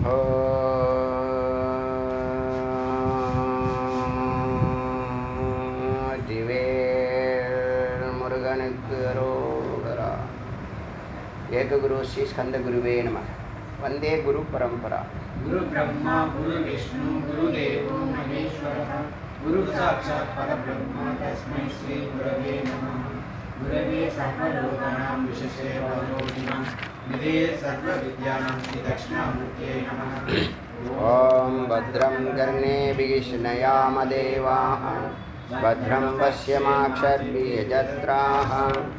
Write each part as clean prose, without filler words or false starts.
முருகனுக்கு அரோகரா. ஏககுரு ஸ்ரீ ஸ்கந்த குருவே நமः. வந்தே குரு பரம்பரா. குரு பிரம்மா குரு விஷ்ணு குரு தேவோ மகேஸ்வரः குரு சாட்சாத் பரபிரம்ம தஸ்மை ஸ்ரீ குரவே நமः. குரவே சர்வலோகானாं விசேஷே பவரோகிணாம் நிதே சர்வ வித்யானாं ஸ்ரீ தட்சிணாமூர்த்தயே நமः. ஓம் பத்ரம் கர்ணேபிः ஷ்ணயாம தேவாः भद्रं पश्यमाक्षर्भिः यजत्राः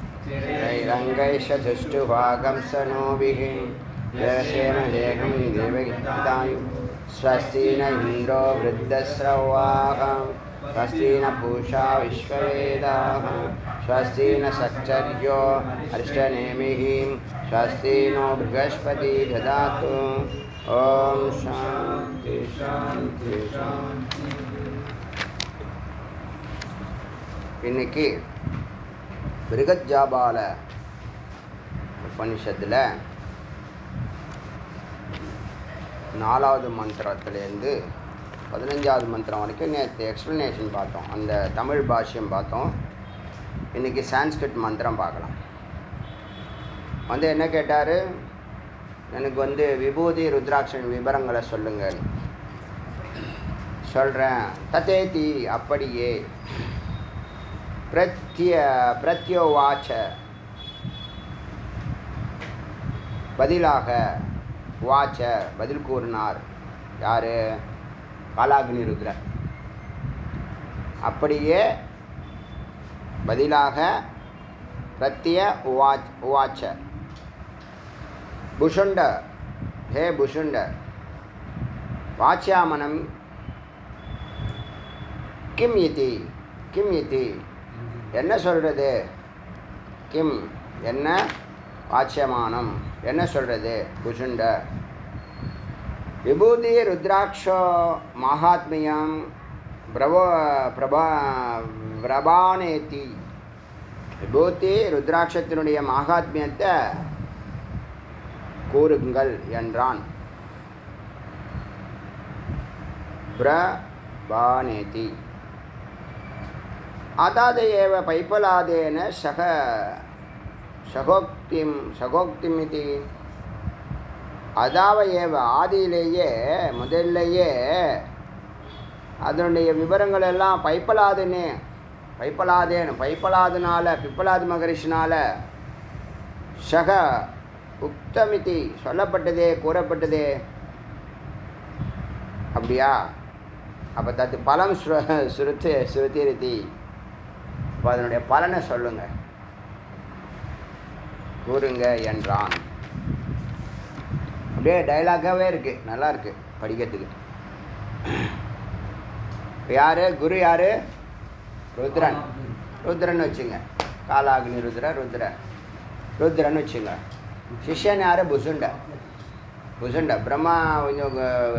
त्रैरङ्गैश्चतुष्टुभागं सनोभिः यशेन देहं देवगीतायु. स्वस्ति न इन्द्रो वृद्धश्रवाः स्वस्ति न पूषा विश्ववेदाः स्वस्ति न सच्चर्यो अरिष्टनेमिः स्वस्ति नो बृहस्पति ददातु. ओम शांति शांति शांति. இன்னைக்கு பிருகஜாபால உபனிஷத்தில் 4வது மந்திரத்துலேருந்து 15வது மந்திரம் வரைக்கும் நேற்று எக்ஸ்ப்ளனேஷன் பார்த்தோம், அந்த தமிழ் பாஷ்யம் பார்த்தோம். இன்றைக்கி சான்ஸ்கிரிட் மந்திரம் பார்க்கலாம். என்ன கேட்டார், எனக்கு விபூதி ருத்ராட்சன் விவரங்களை சொல்லுங்கள். சொல்கிறேன். ததேதி அப்படியே. பிரத்யோவாச்ச பதிலாக, வாச்ச பதில் கூறினார். யார்? காலாக்னி ருத்ரர். அப்படியே பதிலாக உவாச்ச புஷுண்ட, ஹே புஷுண்ட, வாச்யாமனம் கிம் இதி, கிம் இதி என்ன சொல்கிறது, கிம் என்ன, வாச்சியமானம் என்ன சொல்கிறது, புஷுண்ட. விபூதி ருத்ராட்சோ மகாத்மியம் பிரபானேதி. விபூதி ருத்ராட்சத்தினுடைய மகாத்மியத்தை கூறுங்கள் என்றான். பிரபானேதி. அதாதேவ பைப்பலாதேன சகோக்திமிதி. அதாவையேவ ஆதியிலேயே, முதல்லையே அதனுடைய விவரங்கள் எல்லாம் பைப்பலாதனால பிப்பலாது மகரிஷினால் உக்தமிதி சொல்லப்பட்டதே, கூறப்பட்டதே. அப்படியா? அப்போ தத்து பலம் ஸ்ருதிரிதி. அப்போ அதனுடைய பலனை சொல்லுங்க, கூறுங்க என்றான். அப்படியே டைலாக்காகவே இருக்குது, நல்லா இருக்குது படிக்கிறதுக்கு. யார் குரு? யார்? ருத்ரன். ருத்ரன் வச்சுங்க. காலாக்னி ருத்ரன் வச்சுங்க. சிஷ்யன் யார்? புசுண்ட. பிரம்மா கொஞ்சம்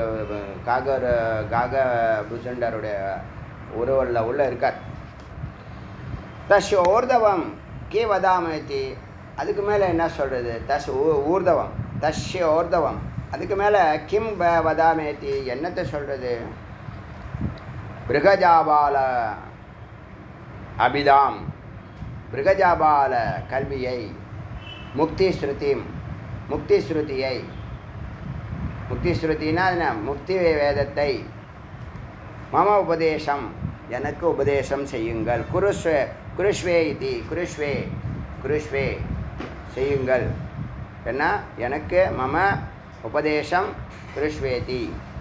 காக புசுண்டருடைய உருவலில் உள்ள இருக்கார். தஷ் ஊர்தவம் கே வதாமதி. அதுக்கு மேலே என்ன சொல்கிறது? ஊர்தவம் தஷ்ய ஊர்தவம். அதுக்கு மேலே கிம் வதாமேதி என்னத்தை சொல்கிறது? பிருகஜாபால அபிதாம், பிருகஜாபால கல்வியை, முக்தி ஸ்ருதியை, முக்தி ஸ்ருதினா என்ன? முக்தி வேதத்தை, மம உபதேசம் எனக்கு உபதேசம் செய்யுங்கள். குருஷ்வே இதி, குருஷ்வே செய்யுங்கள். என்ன? எனக்கு மம உபதேசம் குருஷ்வேதி.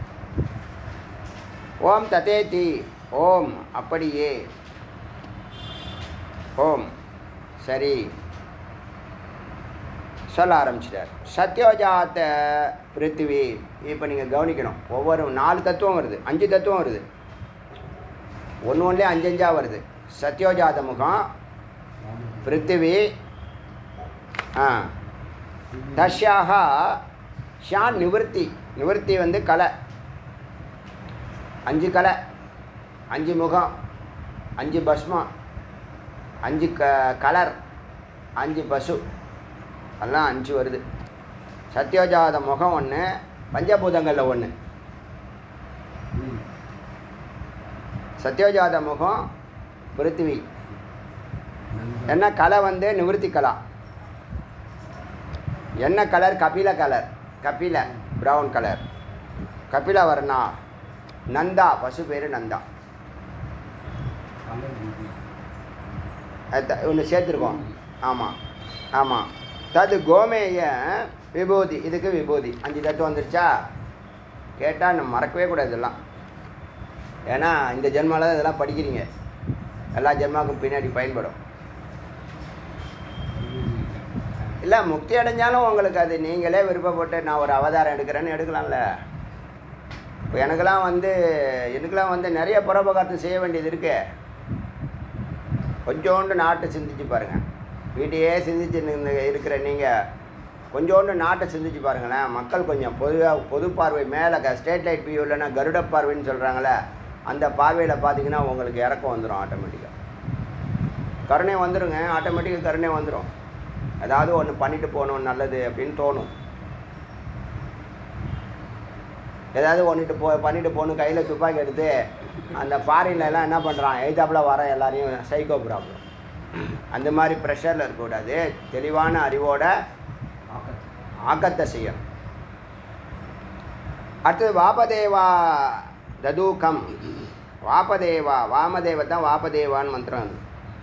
ஓம் ததேதி. ஓம் அப்படியே. ஓம் சரி. சொல்ல ஆரம்பிச்சிட்டார். சத்யோஜாத்த பிருத்திவி. இப்போ நீங்கள் கவனிக்கணும், ஒவ்வொரு 4 தத்துவம் வருது, 5 தத்துவம் வருது, ஒன்றுலேயே 5 வருது. சத்யோஜாத முகம், பிருத்திவி, தஷ்யாக ஷான் நிவர்த்தி. நிவர்த்தி கலை. 5 கலை, 5 முகம், 5 பஸ்மம், 5 கலர், 5 பசு, எல்லாம் 5 வருது. சத்யோஜாத முகம் 1, பஞ்சபூதங்களில் ஒன்று. சத்யோஜாத முகம் பிருத்திவி. என்ன கலை வந்து நிவர்த்தி கலா. என்ன கலர்? கபில கலர். கபில ப்ரௌன் கலர். கபில வர்ணா. நந்தா பசு பேர் நந்தா. ஒன்று சேர்த்துருக்கோம். ஆமாம் ஆமாம். தது கோமேய விபூதி. இதுக்கு விபூதி 5 தத்துவம் வந்துருச்சா? கேட்டால் நம்ம மறக்கவே கூடாது இதெல்லாம். ஏன்னா இந்த ஜென்மாவில் தான் இதெல்லாம் படிக்கிறீங்க. எல்லா ஜென்மாவுக்கும் பின்னாடி பயன்படும். இல்லை முக்தி அடைஞ்சாலும் உங்களுக்கு அது நீங்களே விருப்பப்பட்டு நான் ஒரு அவதாரம் எடுக்கிறேன்னு எடுக்கலாம்ல. இப்போ எனக்கெல்லாம் வந்து நிறைய பரோபகாரத்தை செய்ய வேண்டியது இருக்கு. கொஞ்சோண்டு நாட்டை சிந்திச்சு பாருங்கள். வீட்டையே சிந்திச்சு இருக்கிற நீங்கள் கொஞ்சோண்டு நாட்டை சிந்திச்சு பாருங்களேன். மக்கள் கொஞ்சம் பொது பார்வை மேலே ஸ்ட்ரேட் லைட் வியூ இல்லைன்னா கருட பார்வைன்னு சொல்கிறாங்களே, அந்த பார்வையில் பார்த்தீங்கன்னா உங்களுக்கு இறக்கம் வந்துடும். ஆட்டோமேட்டிக்காக கருணை வந்துடுங்க. ஆட்டோமேட்டிக்காக கருணை வந்துடும். ஏதாவது ஒன்று பண்ணிட்டு போகணும் நல்லது அப்படின்னு தோணும். ஏதாவது பண்ணிட்டு போகணும். கையில் துப்பாக்கி எடுத்து அந்த ஃபாரின்லலாம் என்ன பண்ணுறான், எய்தாப்பில் வர எல்லாரையும் சைக்கோ ப்ராப்ளம். அந்த மாதிரி ப்ரெஷரில் இருக்கக்கூடாது. தெளிவான அறிவோட ஆக்கத்தை செய்யணும். அடுத்தது வாபதேவா ததூகம். வாமதேவ தான் வாபதேவான்னு மந்திரம்.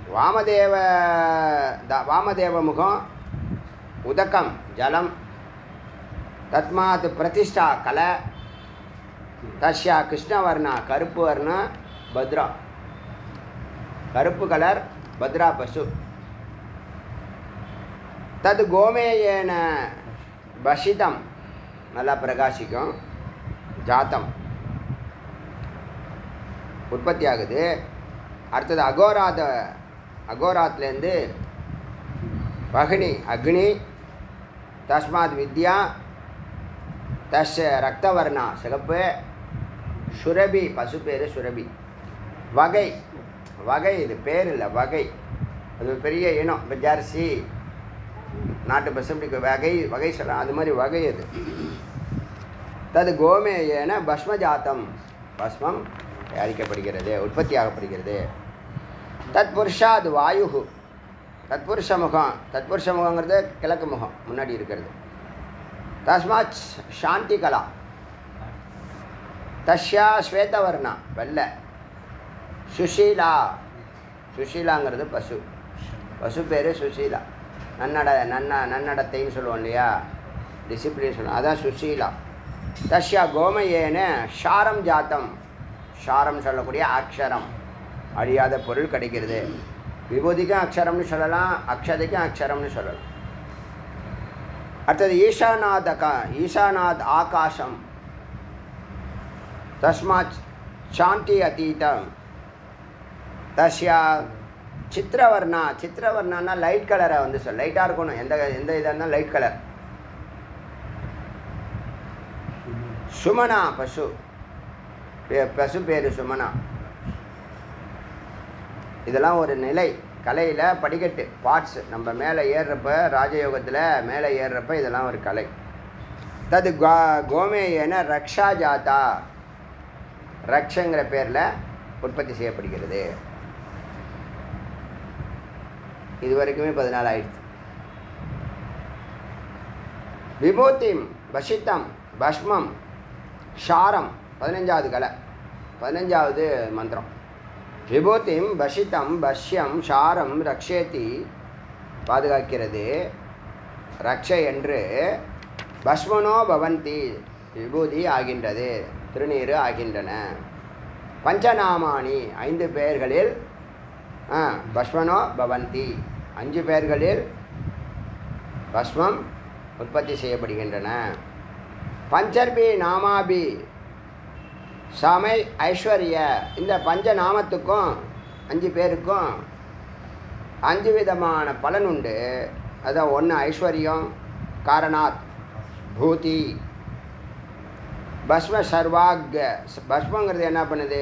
வாமதேவ முகம் உதகம் ஜலம். தஸ்மாத் பிரதிஷ்டா கலை. தஸ்யா கிருஷ்ணவர்ணா கருப்பு வர்ணா பத்ரா. கருப்பு கலர் பத்ரா பசு. தது கோமேயேன பஷிதம் நல்லா பிரகாசிக்கும். ஜாத்தம் உற்பத்தி ஆகுது. அடுத்தது அகோராத்லேருந்து வகினி அக்னி. தஸ்மாத் வித்யா. தஸ் ரக்தவர்ணா சிகப்பு. சுரபி பசு பேர் சுரபி. வகை இது பேர் இல்லை வகை. அது பெரிய இனம். இப்போ ஜெர்சி நாட்டு பசுபிடிக்க வகை சொல்லலாம். அது மாதிரி வகை அது. தது கோமேயேன பஸ்மஜாத்தம். பஸ்மம் தயாரிக்கப்படுகிறது, உற்பத்தியாகப்படுகிறது. தத் புருஷாத் வாயு. தத்புருஷ முகம். தத்புருஷ முகங்கிறது கிழக்கு முகம் முன்னாடி இருக்கிறது. தஸ்மாத் சாந்தி கலா. தஷ்யா ஸ்வேதவர்ணா வெள்ளை. சுஷீலா. சுஷீலாங்கிறது பசு. பசு பேர் சுஷீலா. நன்னடத்தைன்னு சொல்லுவோம் இல்லையா, டிசிப்ளின் சொல்லுவோம், அதான் சுஷீலா. தஷ்யா கோமயேன ஷாரம் ஜாத்தம். ஷாரம் சொல்லக்கூடிய அக்ஷரம், அழியாத பொருள் கிடைக்கிறது. விபூதிக்கும் அக்ஷரம்னு சொல்லலாம், அக்ஷதைக்கும் அக்ஷரம்னு சொல்லலாம். அடுத்தது ஈசானாத் ஆகாசம். தஸ்மாத் சாந்தி அதீதம். தஸ்யா சித்திரவர்ணா. சித்திரவர்ணான்னா லைட் கலரை வந்து லைட்டாக இருக்கணும். எந்த இதாக இருந்தால் லைட் கலர். சுமனா பசு. பசு பேர் சுமனா. இதெல்லாம் ஒரு நிலை. கலையில் படிக்கட்டு பார்ட்ஸ். நம்ம மேலே ஏறுறப்ப ராஜயோகத்தில் மேலே ஏறுறப்ப இதெல்லாம் ஒரு கலை. தது கோமேயன ரக்ஷா ஜாத்தா. ரக்ஷங்கிற பேரில் உற்பத்தி செய்யப்படுகிறது. இது வரைக்குமே 14 ஆயிடுச்சு. விபூதிம் பஷித்தம் பஷ்மம் ஷாரம் 15வது கலை, 15வது மந்திரம். விபூதிம் பஷித்தம் பஷ்யம் ஷாரம் ரக்ஷேதி பாதுகாக்கிறது. ரக்ஷை என்று பஷ்மனோ பவந்தி விபூதி ஆகின்றது, திருநீறு ஆகின்றன. பஞ்சநாமானி 5 பெயர்களில் பஷ்மனோ பவந்தி 5 பெயர்களில் பஷ்மம் உற்பத்தி செய்யப்படுகின்றன. பஞ்சர்பி நாமாபி சமை ஐஸ்வர்ய. இந்த பஞ்ச நாமத்துக்கும் 5 பேருக்கும் 5 விதமான பலன் உண்டு. அதான் 1 ஐஸ்வர்யம், காரணாத் பூதி. பஸ்ம சர்வாக். பஸ்மங்கிறது என்ன பண்ணுது?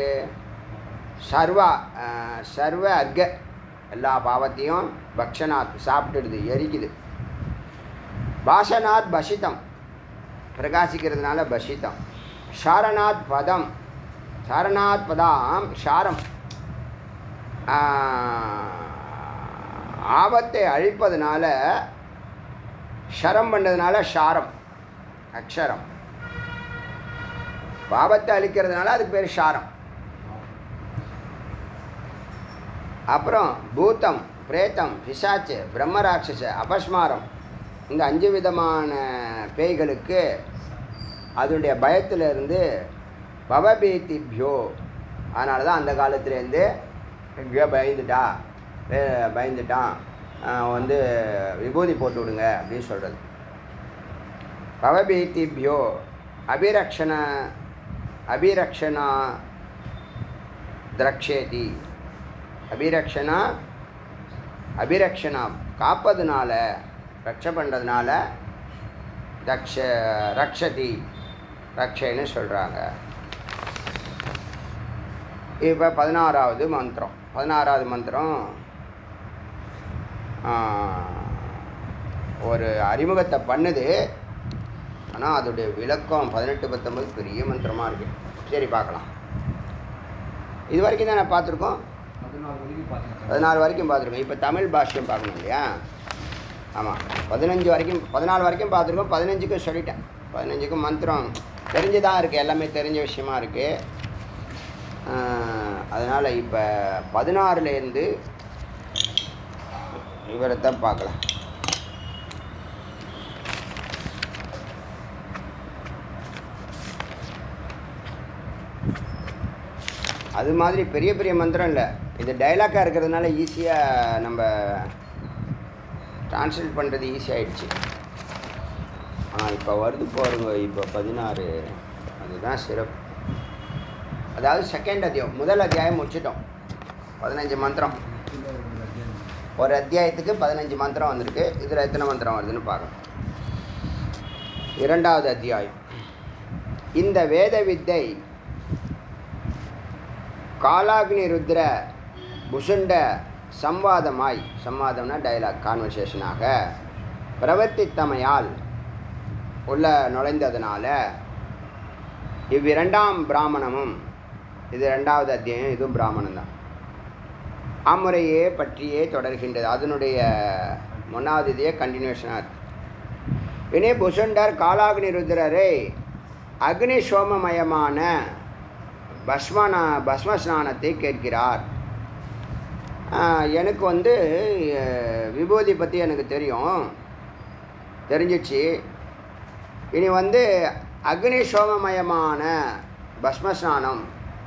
சர்வ அர்க்க எல்லா பாவத்தையும் பக்ஷனாத் சாப்பிட்டுடுது, எரிக்குது. பாஷனாத் பஷிதம் பிரகாசிக்கிறதுனால பஷிதம். ஷாரணாத் பதம், ஷாரணாத் பதாம் ஷாரம், ஆபத்தை அழிப்பதனால, ஷரம் பண்ணதுனால ஷாரம் அக்ஷரம், பாபத்தை அழிக்கிறதுனால அதுக்கு பேர் ஷாரம். அப்புறம் பூத்தம், பிரேத்தம், பிசாச்சு, பிரம்மராட்சச, அபஸ்மாரம், இந்த 5 விதமான பேய்களுக்கு அதனுடைய பயத்திலிருந்து பவபீதிபியோ, அதனால தான் அந்த காலத்துலேருந்து எங்கேயோ பயந்துட்டான் வந்து விபூதி போட்டு விடுங்க அப்படின்னு சொல்கிறது. பவபீதிபியோ அபிரக்ஷணா திரக்ஷேதி, அபிரக்ஷணா காப்பதுனால, ரக்ஷ பண்ணுறதுனால ரக்ஷதி ரக்ஷைன்னு சொல்கிறாங்க. இப்போ 16வது மந்திரம். 16வது மந்திரம் ஒரு அறிமுகத்தை பண்ணுது. ஆனால் அதோடைய விளக்கம் 18, 19 பெரிய மந்திரமாக இருக்குது. சரி பார்க்கலாம். இது வரைக்கும் தான் நான் பார்த்துருக்கோம். 14 வரைக்கும் பார்த்துருக்கோம். இப்போ தமிழ் பாஷ்யம் பார்க்கணும் இல்லையா? ஆமாம், 15 வரைக்கும் 14 வரைக்கும் பார்த்துருக்கோம். 15க்கும் சொல்லிட்டேன். 15க்கும் மந்திரம் தெரிஞ்சுதான் இருக்குது, எல்லாமே தெரிஞ்ச விஷயமா இருக்குது. அதனால் இப்போ 16லேருந்து விவரத்தை பார்க்கலாம். அது மாதிரி பெரிய பெரிய மந்திரம் இல்லை, இது டைலாக்காக இருக்கிறதுனால ஈஸியாக நம்ம ட்ரான்ஸ்லேட் பண்ணுறது ஈஸியாகிடுச்சு. ஆனால் இப்போ வருது போகிறவங்க. இப்போ 16 அதுதான் சிறப்பு. அதாவது செகண்ட் அத்தியாயம், முதல் அத்தியாயம் முடிச்சிட்டோம். 15 மந்திரம், ஒரு அத்தியாயத்துக்கு 15 மந்திரம் வந்திருக்கு. இதில் எத்தனை மந்திரம் வருதுன்னு பார்க்கலாம். 2வது அத்தியாயம். இந்த வேத வித்தை காலாக்னி ருத்ர புசுண்ட சம்வாதமாய், சம்வாதம்னா டைலாக், கான்வர்சேஷனாக பிரவர்த்தித்தமையால் உள்ள நுழைந்ததுனால இவ்விரண்டாம் பிராமணமும், இது 2வது அத்தியாயம், இதுவும் பிராமணம் தான், அம்முறையே பற்றியே தொடர்கின்றது. அதனுடைய 1வது இதையே கண்டினியூஷனாக இருக்குது. இனி புசுண்டர் காலாக்னி ருத்ரரை அக்னி சோமமயமான பஸ்ம ஸ்நானத்தை கேட்கிறார். எனக்கு வந்து விபூதி பற்றி எனக்கு தெரிஞ்சிச்சு. இனி வந்து அக்னி சோமமயமான பஸ்மஸ்நானம்,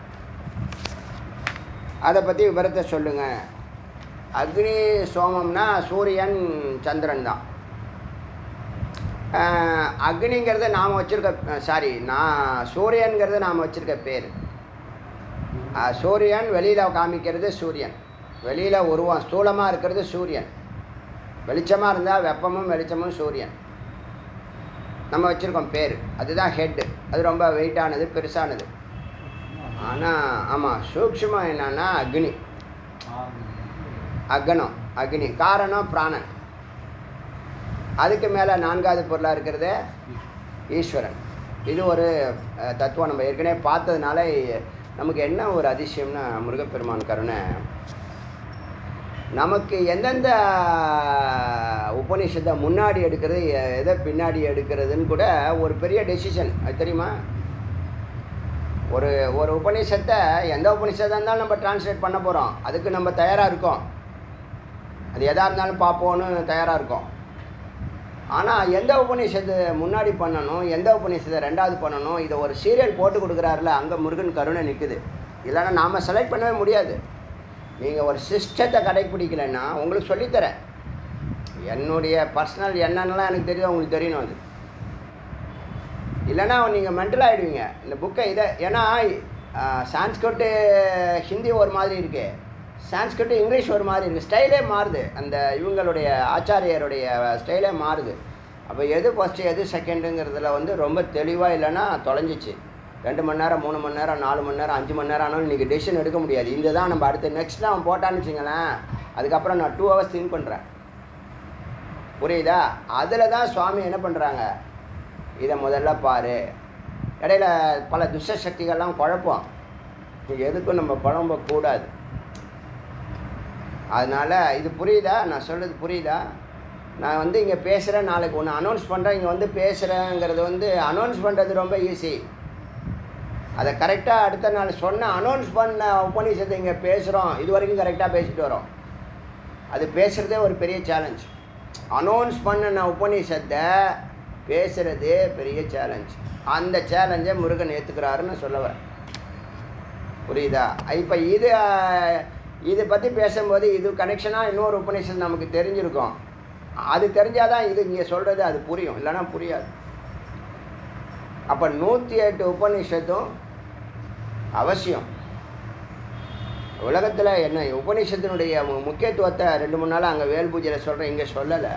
அதை பற்றி விவரத்தை சொல்லுங்கள். அக்னி சோமம்னா சூரியன் சந்திரன் தான். அக்னிங்கிறத நாம் வச்சுருக்க, சூரியன்கிறது நாம் வச்சுருக்க பேர். சூரியன் வெளியில் காமிக்கிறது சூரியன், வெளியில் உருவம் ஸ்தூலமாக இருக்கிறது சூரியன். வெளிச்சமாக இருந்தால் வெப்பமும் வெளிச்சமும் சூரியன் நம்ம வச்சுருக்கோம் பேர். அதுதான் ஹெட்டு. அது ரொம்ப வெயிட்டானது, பெருசானது. ஆனால் ஆமாம், சூக்ஷ்மம் என்னன்னா அக்னி, அக்னி காரணம் பிராணன். அதுக்கு மேலே 4வது பொருளாக இருக்கிறது ஈஸ்வரன். இது ஒரு தத்துவம் நம்ம ஏற்கனவே பார்த்ததுனால நமக்கு என்ன ஒரு அதிசயம்னா, முருகப்பெருமான் கருணை, நமக்கு எந்தெந்த உபநிஷத்தை முன்னாடி எடுக்கிறது, எதை பின்னாடி எடுக்கிறதுன்னு கூட ஒரு பெரிய டெசிஷன். அது தெரியுமா? ஒரு உபநிஷத்தை, எந்த உபநிஷத்தாக இருந்தாலும் நம்ம டிரான்ஸ்லேட் பண்ண போகிறோம், அதுக்கு நம்ம தயாராக இருக்கோம். அது எதாக இருந்தாலும் பார்ப்போன்னு தயாராக இருக்கோம். ஆனால் எந்த உபநிஷத்தை முன்னாடி பண்ணணும், எந்த உபநிஷத்தை 2வது பண்ணணும், இதை ஒரு சீரியல் போட்டு கொடுக்குறாருல, அங்கே முருகன் கருணை நிற்குது. இல்லைன்னா நாம் செலக்ட் பண்ணவே முடியாது. நீங்கள் ஒரு சிஸ்டத்தை கடைப்பிடிக்கலைன்னா, உங்களுக்கு சொல்லித்தரேன். என்னுடைய பர்சனல் என்னென்னலாம் எனக்கு தெரியும், உங்களுக்கு தெரியணும். அது இல்லைன்னா நீங்கள் மென்டல் ஆகிடுவீங்க இந்த புக்கை. இதை ஏன்னா சான்ஸ்கிரிட்டு ஹிந்தி ஒரு மாதிரி இருக்குது, சான்ஸ்கிரிட்டு இங்கிலீஷ் ஒரு மாதிரி இருக்குது, ஸ்டைலே மாறுது. அந்த இவங்களுடைய ஆச்சாரியருடைய ஸ்டைலே மாறுது. அப்போ எது ஃபஸ்ட்டு எது செகண்டுங்கிறதுல வந்து ரொம்ப தெளிவாக இல்லைன்னா தொலைஞ்சிச்சு. 2 மணி நேரம், 3 மணி நேரம், 4 மணி நேரம், 5 மணி நேரம் ஆனாலும் இன்றைக்கி டெசிஷன் எடுக்க முடியாது. இந்த தான் நம்ம அடுத்து நெக்ஸ்ட் அவன் போட்டான்னு வச்சுங்களேன், அதுக்கப்புறம் நான் 2 ஹவர்ஸ் திங்க் பண்ணுறேன். புரியுதா? அதில் தான் சுவாமி என்ன பண்ணுறாங்க, இதை முதல்ல பாரு. இடையில பல துஷ்ட சக்திகள்லாம் குழப்பம், எதுக்கும் நம்ம குழம்பக்கூடாது. அதனால் இது புரியுதா? நான் சொல்கிறது புரியுதா? நான் வந்து இங்கே பேசுகிறேன், நாளைக்கு ஒன்று அனௌன்ஸ் பண்ணுறேன், இங்கே வந்து பேசுகிறேங்கிறது வந்து அனௌன்ஸ் பண்ணுறது ரொம்ப ஈஸி. அதை கரெக்டாக அடுத்த நாள் சொன்ன அனௌன்ஸ் பண்ண உபநிஷத்தை இங்கே பேசுகிறோம், இது வரைக்கும் கரெக்டாக பேசிட்டு வரோம். அது பேசுகிறதே ஒரு பெரிய சேலஞ்ச். அனௌன்ஸ் பண்ணின உபநிஷத்தை பேசுகிறதே பெரிய சேலஞ்ச். அந்த சேலஞ்சை முருகன் ஏற்றுக்கிறாருன்னு சொல்லவன். புரியுதா? இப்போ இதை பற்றி பேசும்போது இது கனெக்ஷனாக இன்னொரு உபநிஷத்து நமக்கு தெரிஞ்சிருக்கும். அது தெரிஞ்சால் தான் இது இங்கே சொல்கிறது அது புரியும், இல்லைன்னா புரியாது. அப்போ 108 உபநிஷத்தும் அவசியம். உலகத்தில் என்ன உபநிஷத்தினுடைய முக்கியத்துவத்தை 2-3 நாள் அங்கே வேல் பூஜையில் சொல்கிறேன், இங்கே சொல்லலை.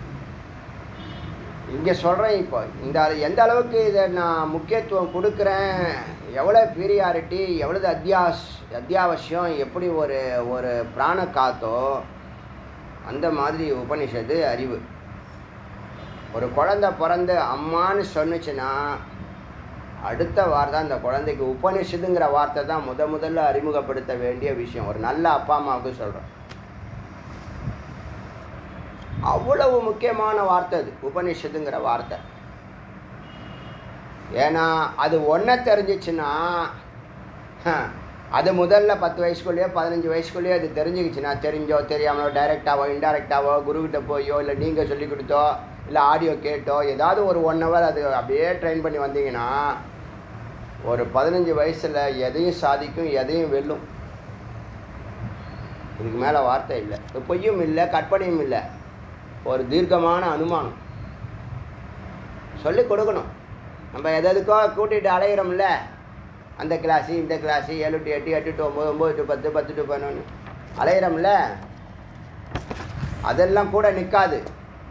இங்கே சொல்கிறேன். இப்போ எந்த அளவுக்கு இதை நான் முக்கியத்துவம் கொடுக்குறேன், எவ்வளோ பீரியாரிட்டி, எவ்வளவு அத்தியாவசியம், எப்படி ஒரு பிராண காத்தோ அந்த மாதிரி உபனிஷத்து அறிவு. ஒரு குழந்தை பிறந்து அம்மான்னு சொன்னுச்சுன்னா அடுத்த வார்த்தை அந்த குழந்தைக்கு உபனிஷத்துங்கிற வார்த்தை தான் முதல்ல அறிமுகப்படுத்த வேண்டிய விஷயம். ஒரு நல்ல அப்பா அம்மாவுக்கு சொல்கிறேன். அவ்வளவு முக்கியமான வார்த்தை அது உபனிஷத்துங்கிற வார்த்தை. ஏன்னா அது ஒன்றை தெரிஞ்சிச்சுன்னா, அது முதல்ல 10 வயசுக்குள்ளேயோ 15 வயசுக்குள்ளேயோ அது தெரிஞ்சுக்கிச்சுன்னா, தெரிஞ்சோ தெரியாமலோ டைரெக்டாவோ இன்டைரக்டாவோ குருக்கிட்ட போயோ இல்லை நீங்கள் சொல்லி கொடுத்தோ இல்லை ஆடியோ கேட்டோ ஏதாவது ஒரு 1 hour அது அப்படியே ட்ரெயின் பண்ணி வந்தீங்கன்னா ஒரு 15 வயசில் எதையும் சாதிக்கும், எதையும் வெல்லும். இதுக்கு மேலே வார்த்தை இல்லை. பொய்யும் இல்லை, கற்பனையும் இல்லை, ஒரு தீர்க்கமான அனுமானம் சொல்லி கொடுக்கணும். நம்ம எதுக்கோ கூட்டிகிட்டு அலையிறோம்ல, அந்த கிளாஸு இந்த class 7 to 8 8 to 9 9 to 10 10 to 11 அலையிறோம்ல, அதெல்லாம் கூட நிற்காது.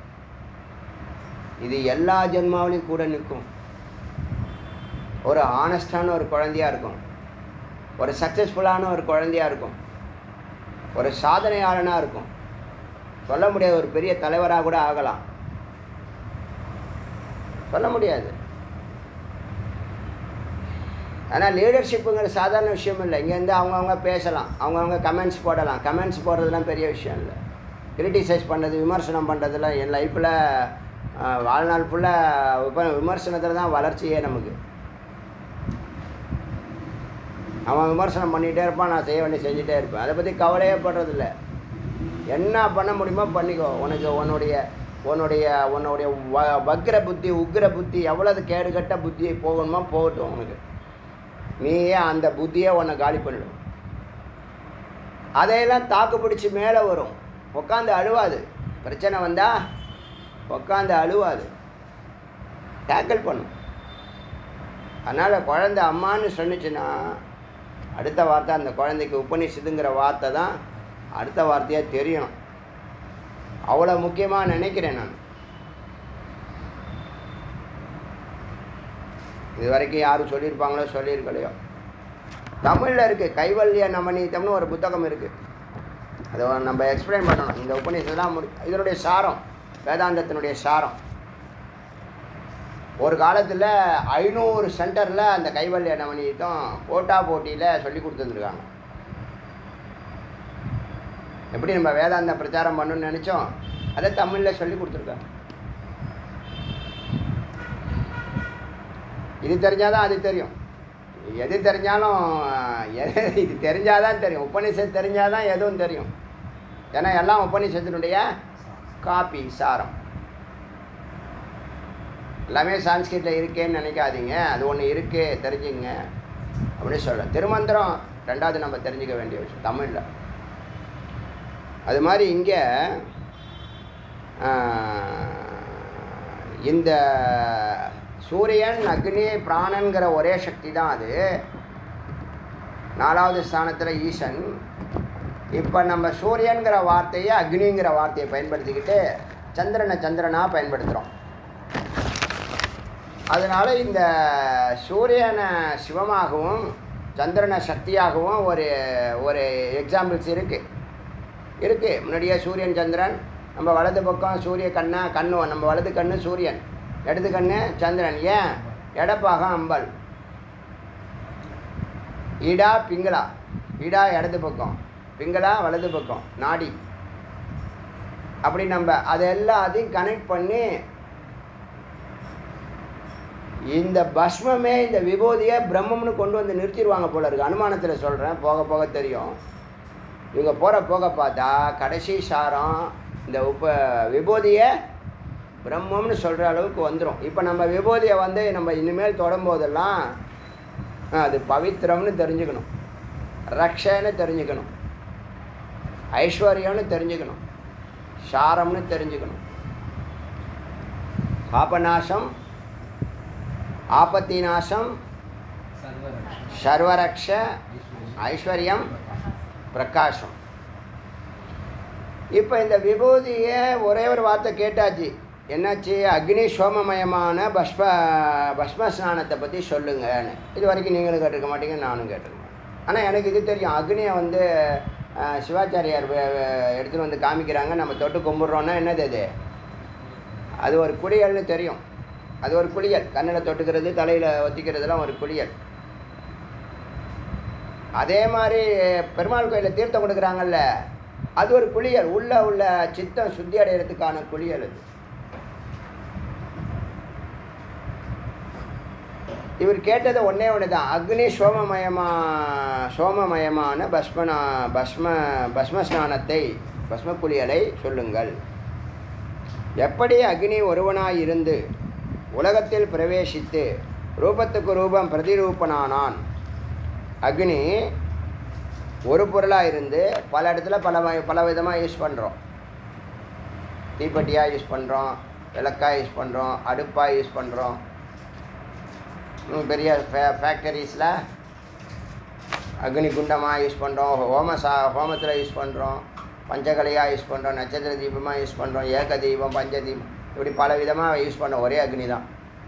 இது எல்லா ஜென்மாவிலையும் கூட நிற்கும். ஒரு ஆனஸ்டான ஒரு குழந்தையாக இருக்கும், ஒரு சக்ஸஸ்ஃபுல்லான ஒரு குழந்தையாக இருக்கும், ஒரு சாதனையாளனாக இருக்கும், சொல்ல முடியாது ஒரு பெரிய தலைவராக கூட ஆகலாம், சொல்ல முடியாது. ஆனால் லீடர்ஷிப்புங்கிற சாதாரண விஷயம் இல்லை. இங்கேருந்து அவங்கவுங்க பேசலாம், அவங்கவுங்க கமெண்ட்ஸ் போடலாம். கமெண்ட்ஸ் போடுறதுலாம் பெரிய விஷயம் இல்லை. கிரிட்டிசைஸ் பண்ணுறது, விமர்சனம் பண்ணுறதுலாம் என் லைஃப்பில் வாழ்நாள் ஃபுல்லாக விமர்சனத்தில் தான் வளர்ச்சியே நமக்கு. அவன் விமர்சனம் பண்ணிகிட்டே இருப்பான், நான் செய்ய வேண்டிய செஞ்சுட்டே இருப்பேன். அதை பற்றி கவலையே படுறதில்ல. என்ன பண்ண முடியுமோ பண்ணிக்கோ. உனக்கு உன்னுடைய வக்ர புத்தி உக்ர புத்தி எவ்வளவு கேடுகட்ட புத்தியை போகணுமோ போகட்டும். உனக்கு நீயே அந்த புத்தியை உன்னை காலி பண்ணிடும். அதையெல்லாம் தாக்கு பிடிச்சி மேலே வரும். உட்காந்து அழுவாது. பிரச்சனை வந்தால் உட்காந்து அழுவாது, டேக்கிள் பண்ணும். அதனால் குழந்தை அம்மான்னு சொன்னிச்சுன்னா அடுத்த வார்த்தை அந்த குழந்தைக்கு உபநிஷத்துங்கிற வார்த்தை தான் அடுத்த வார்த்தையாக தெரியணும். அவ்வளோ முக்கியமாக நினைக்கிறேன் நான். இது வரைக்கும் யாரும் சொல்லியிருப்பாங்களோ சொல்லியிருக்கலையோ, தமிழில் இருக்குது. கைவல்ய நவநீதம்னு ஒரு புத்தகம் இருக்குது. அதை நம்ம எக்ஸ்பிளைன் பண்ணணும். இந்த உபநிஷத்துலாம் இதனுடைய சாரம், வேதாந்தத்தினுடைய சாரம். ஒரு காலத்தில் 500 சென்டரில் அந்த கைவல்ய நவநீதம் போட்டியில் சொல்லி கொடுத்துருந்துருக்காங்க. எப்படி நம்ம வேதாந்த பிரச்சாரம் பண்ணணும்னு நினச்சோம், அதை தமிழில் சொல்லி கொடுத்துருக்காங்க. இது தெரிஞ்சாதான் அது தெரியும். எது தெரிஞ்சாலும் இது தெரிஞ்சாதான் தெரியும். உபநிஷத்து தெரிஞ்சாதான் எதுவும் தெரியும். ஏன்னா எல்லாம் உபநிஷத்தினுடைய காப்பி, சாரம். எல்லாமே சான்ஸ்கிரிட்டில் இருக்கேன்னு நினைக்காதீங்க. அது ஒன்று இருக்குது, தெரிஞ்சுங்க அப்படின்னு சொல்ல. திருமந்திரம் 2வது நம்ம தெரிஞ்சுக்க வேண்டிய விஷயம் தமிழில். அது மாதிரி இங்கே இந்த சூரியன் அக்னி பிராணங்கிற ஒரே சக்தி தான். அது 4வது ஸ்தானத்தில் ஈசன். இப்போ நம்ம சூரியன்கிற வார்த்தையை அக்னிங்கிற வார்த்தையை பயன்படுத்திக்கிட்டு சந்திரனாக பயன்படுத்துகிறோம். அதனால் இந்த சூரியனை சிவமாகவும் சந்திரனை சக்தியாகவும் ஒரு எக்ஸாம்பிள்ஸ் இருக்குது. முன்னாடியே சூரியன் சந்திரன், நம்ம வலது பக்கம் சூரிய கண்ணு, நம்ம வலது கண்ணு சூரியன், இடது கண்ணு சந்திரன். ஏன்? எடப்பாகம் அம்பல். இடா பிங்களா. இடா இடது பக்கம், பிங்களா வலது பக்கம், நாடி. அப்படி நம்ம அதை எல்லாத்தையும் கனெக்ட் பண்ணி இந்த பஸ்மமே இந்த விபூதியை பிரம்மம்னு கொண்டு வந்து நிறுத்திடுவாங்க போல இருக்கு. அனுமானத்தில் சொல்கிறேன், போக போக தெரியும். இவங்க போக பார்த்தா கடைசி சாரம் இந்த விபூதியை பிரம்மம்னு சொல்கிற அளவுக்கு வந்துடும். இப்போ நம்ம விபூதியை வந்து நம்ம இனிமேல் தொடும்போதெல்லாம் அது பவித்திரம்னு தெரிஞ்சுக்கணும், ரக்ஷன்னு தெரிஞ்சுக்கணும், ஐஸ்வர்யம்னு தெரிஞ்சுக்கணும், சாரம்னு தெரிஞ்சுக்கணும். பாபநாசம், ஆபத்தி நாசம், சர்வரக்ஷ, ஐஸ்வர்யம், பிரகாசம். இப்போ இந்த விபூதியை ஒரே ஒரு வார்த்தை கேட்டாச்சு. என்னாச்சு? அக்னி சோமமயமான பஸ்ம ஸ்நானத்தை பற்றி சொல்லுங்கன்னு. இது வரைக்கும் நீங்களும் கேட்டிருக்க மாட்டீங்க, நானும் கேட்டிருக்க மாட்டேன். ஆனால் எனக்கு இது தெரியும். அக்னியை வந்து சிவாச்சாரியார் எடுத்துகிட்டு வந்து காமிக்கிறாங்க. நம்ம தொட்டு கும்பிட்றோன்னா என்னது அது? அது ஒரு குளியல்னு தெரியும். அது ஒரு குளியல். கண்ணில் தொட்டுக்கிறது, தலையில் ஒத்திக்கிறதுலாம் ஒரு குளியல். அதே மாதிரி பெருமாள் கோயிலில் தீர்த்தம் கொடுக்குறாங்கல்ல, அது ஒரு குளியல். உள்ள சித்தம் சுத்தி அடைகிறதுக்கான குளியல் அது. இவர் கேட்டது ஒன்றே ஒன்று தான். அக்னி சோமமயமான பஸ்ம ஸ்நானத்தை, பஸ்ம குளியலை சொல்லுங்கள். எப்படி அக்னி ஒருவனாய் இருந்து உலகத்தில் பிரவேசித்து ரூபத்துக்கு ரூபம் பிரதிரூபனானான். அக்னி ஒரு பொருளாக இருந்து பல இடத்துல பல விதமாக யூஸ் பண்ணுறோம். தீப்பெட்டியாக யூஸ் பண்ணுறோம், விளக்காக யூஸ் பண்ணுறோம், அடுப்பாக யூஸ் பண்ணுறோம். பெரிய ஃபேக்டரிஸில் அக்னி குண்டமாக யூஸ் பண்ணுறோம், ஹோமத்தில் யூஸ் பண்ணுறோம், பஞ்சகலையாக யூஸ் பண்ணுறோம், நட்சத்திர தீபமாக யூஸ் பண்ணுறோம், ஏக தீபம், பஞ்ச தீபம், இப்படி பல விதமாக யூஸ் பண்ணுறோம். ஒரே அக்னி தான்.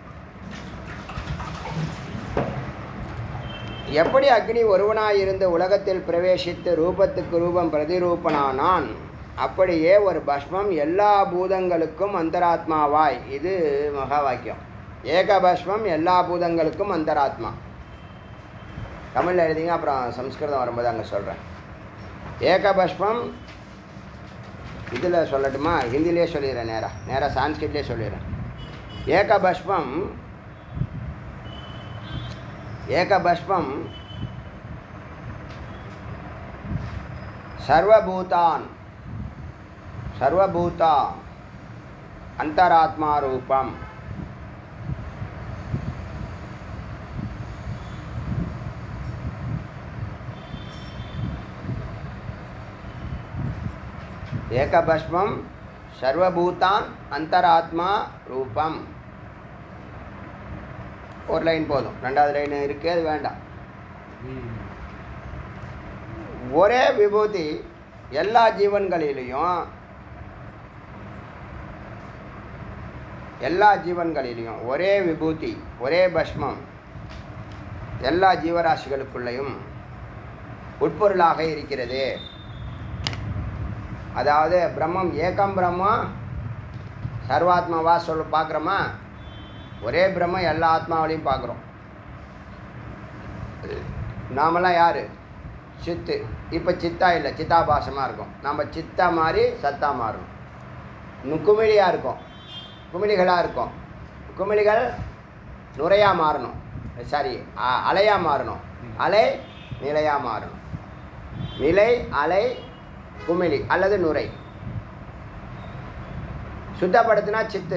எப்படி அக்னி ஒருவனாய் இருந்து உலகத்தில் பிரவேசித்து ரூபத்துக்கு ரூபம் பிரதிரூபனானான், அப்படியே ஒரு பஸ்மம் எல்லா பூதங்களுக்கும் அந்தராத்மாவாய். இது மகா வாக்கியம். ஏக பஸ்மம் எல்லா பூதங்களுக்கும் அந்தராத்மா. தமிழில் எழுதிங்க, அப்புறம் சம்ஸ்கிருதம் வரும்போது அங்கே சொல்கிறேன். ஏக பஸ்மம் இதில் சொல்லட்டுமா? ஹிந்திலே சொல்லிடுறேன், நேராக சான்ஸ்கிரிட்லேயே சொல்லிடுறேன். ஏக பஸ்மம் சர்வபூதா அந்தராத்மா ரூபம். ஏகபஸ்மம் சர்வபூதான் அந்தராத்மா ரூபம். ஒரு லைன் போதும், ரெண்டாவது லைன் இருக்குது, அது வேண்டாம். ஒரே விபூதி எல்லா ஜீவன்களிலையும் ஒரே விபூதி, ஒரே பஸ்மம் எல்லா ஜீவராசிகளுக்குள்ளேயும் உட்பொருளாக இருக்கிறது. அதாவது பிரம்மம் ஏகம் பிரம்மா சர்வாத்மாவா பார்க்குறோமா? ஒரே பிரம்மம் எல்லா ஆத்மாவிலையும் பார்க்குறோம். நாமெல்லாம் யார்? சித்து. இப்போ சித்தா இல்லை, சித்தாபாசமாக இருக்கும். நம்ம சித்தா மாறி சத்தா மாறணும். குமிழியாக இருக்கும், குமிழிகளாக இருக்கும். குமிழிகள் நுரையாக மாறணும், சாரி அலையாக மாறணும். அலை நிலையாக மாறணும். நிலை அலை குமிழி அல்லது நுரை. சுத்தப்படுத்தினா சித்து.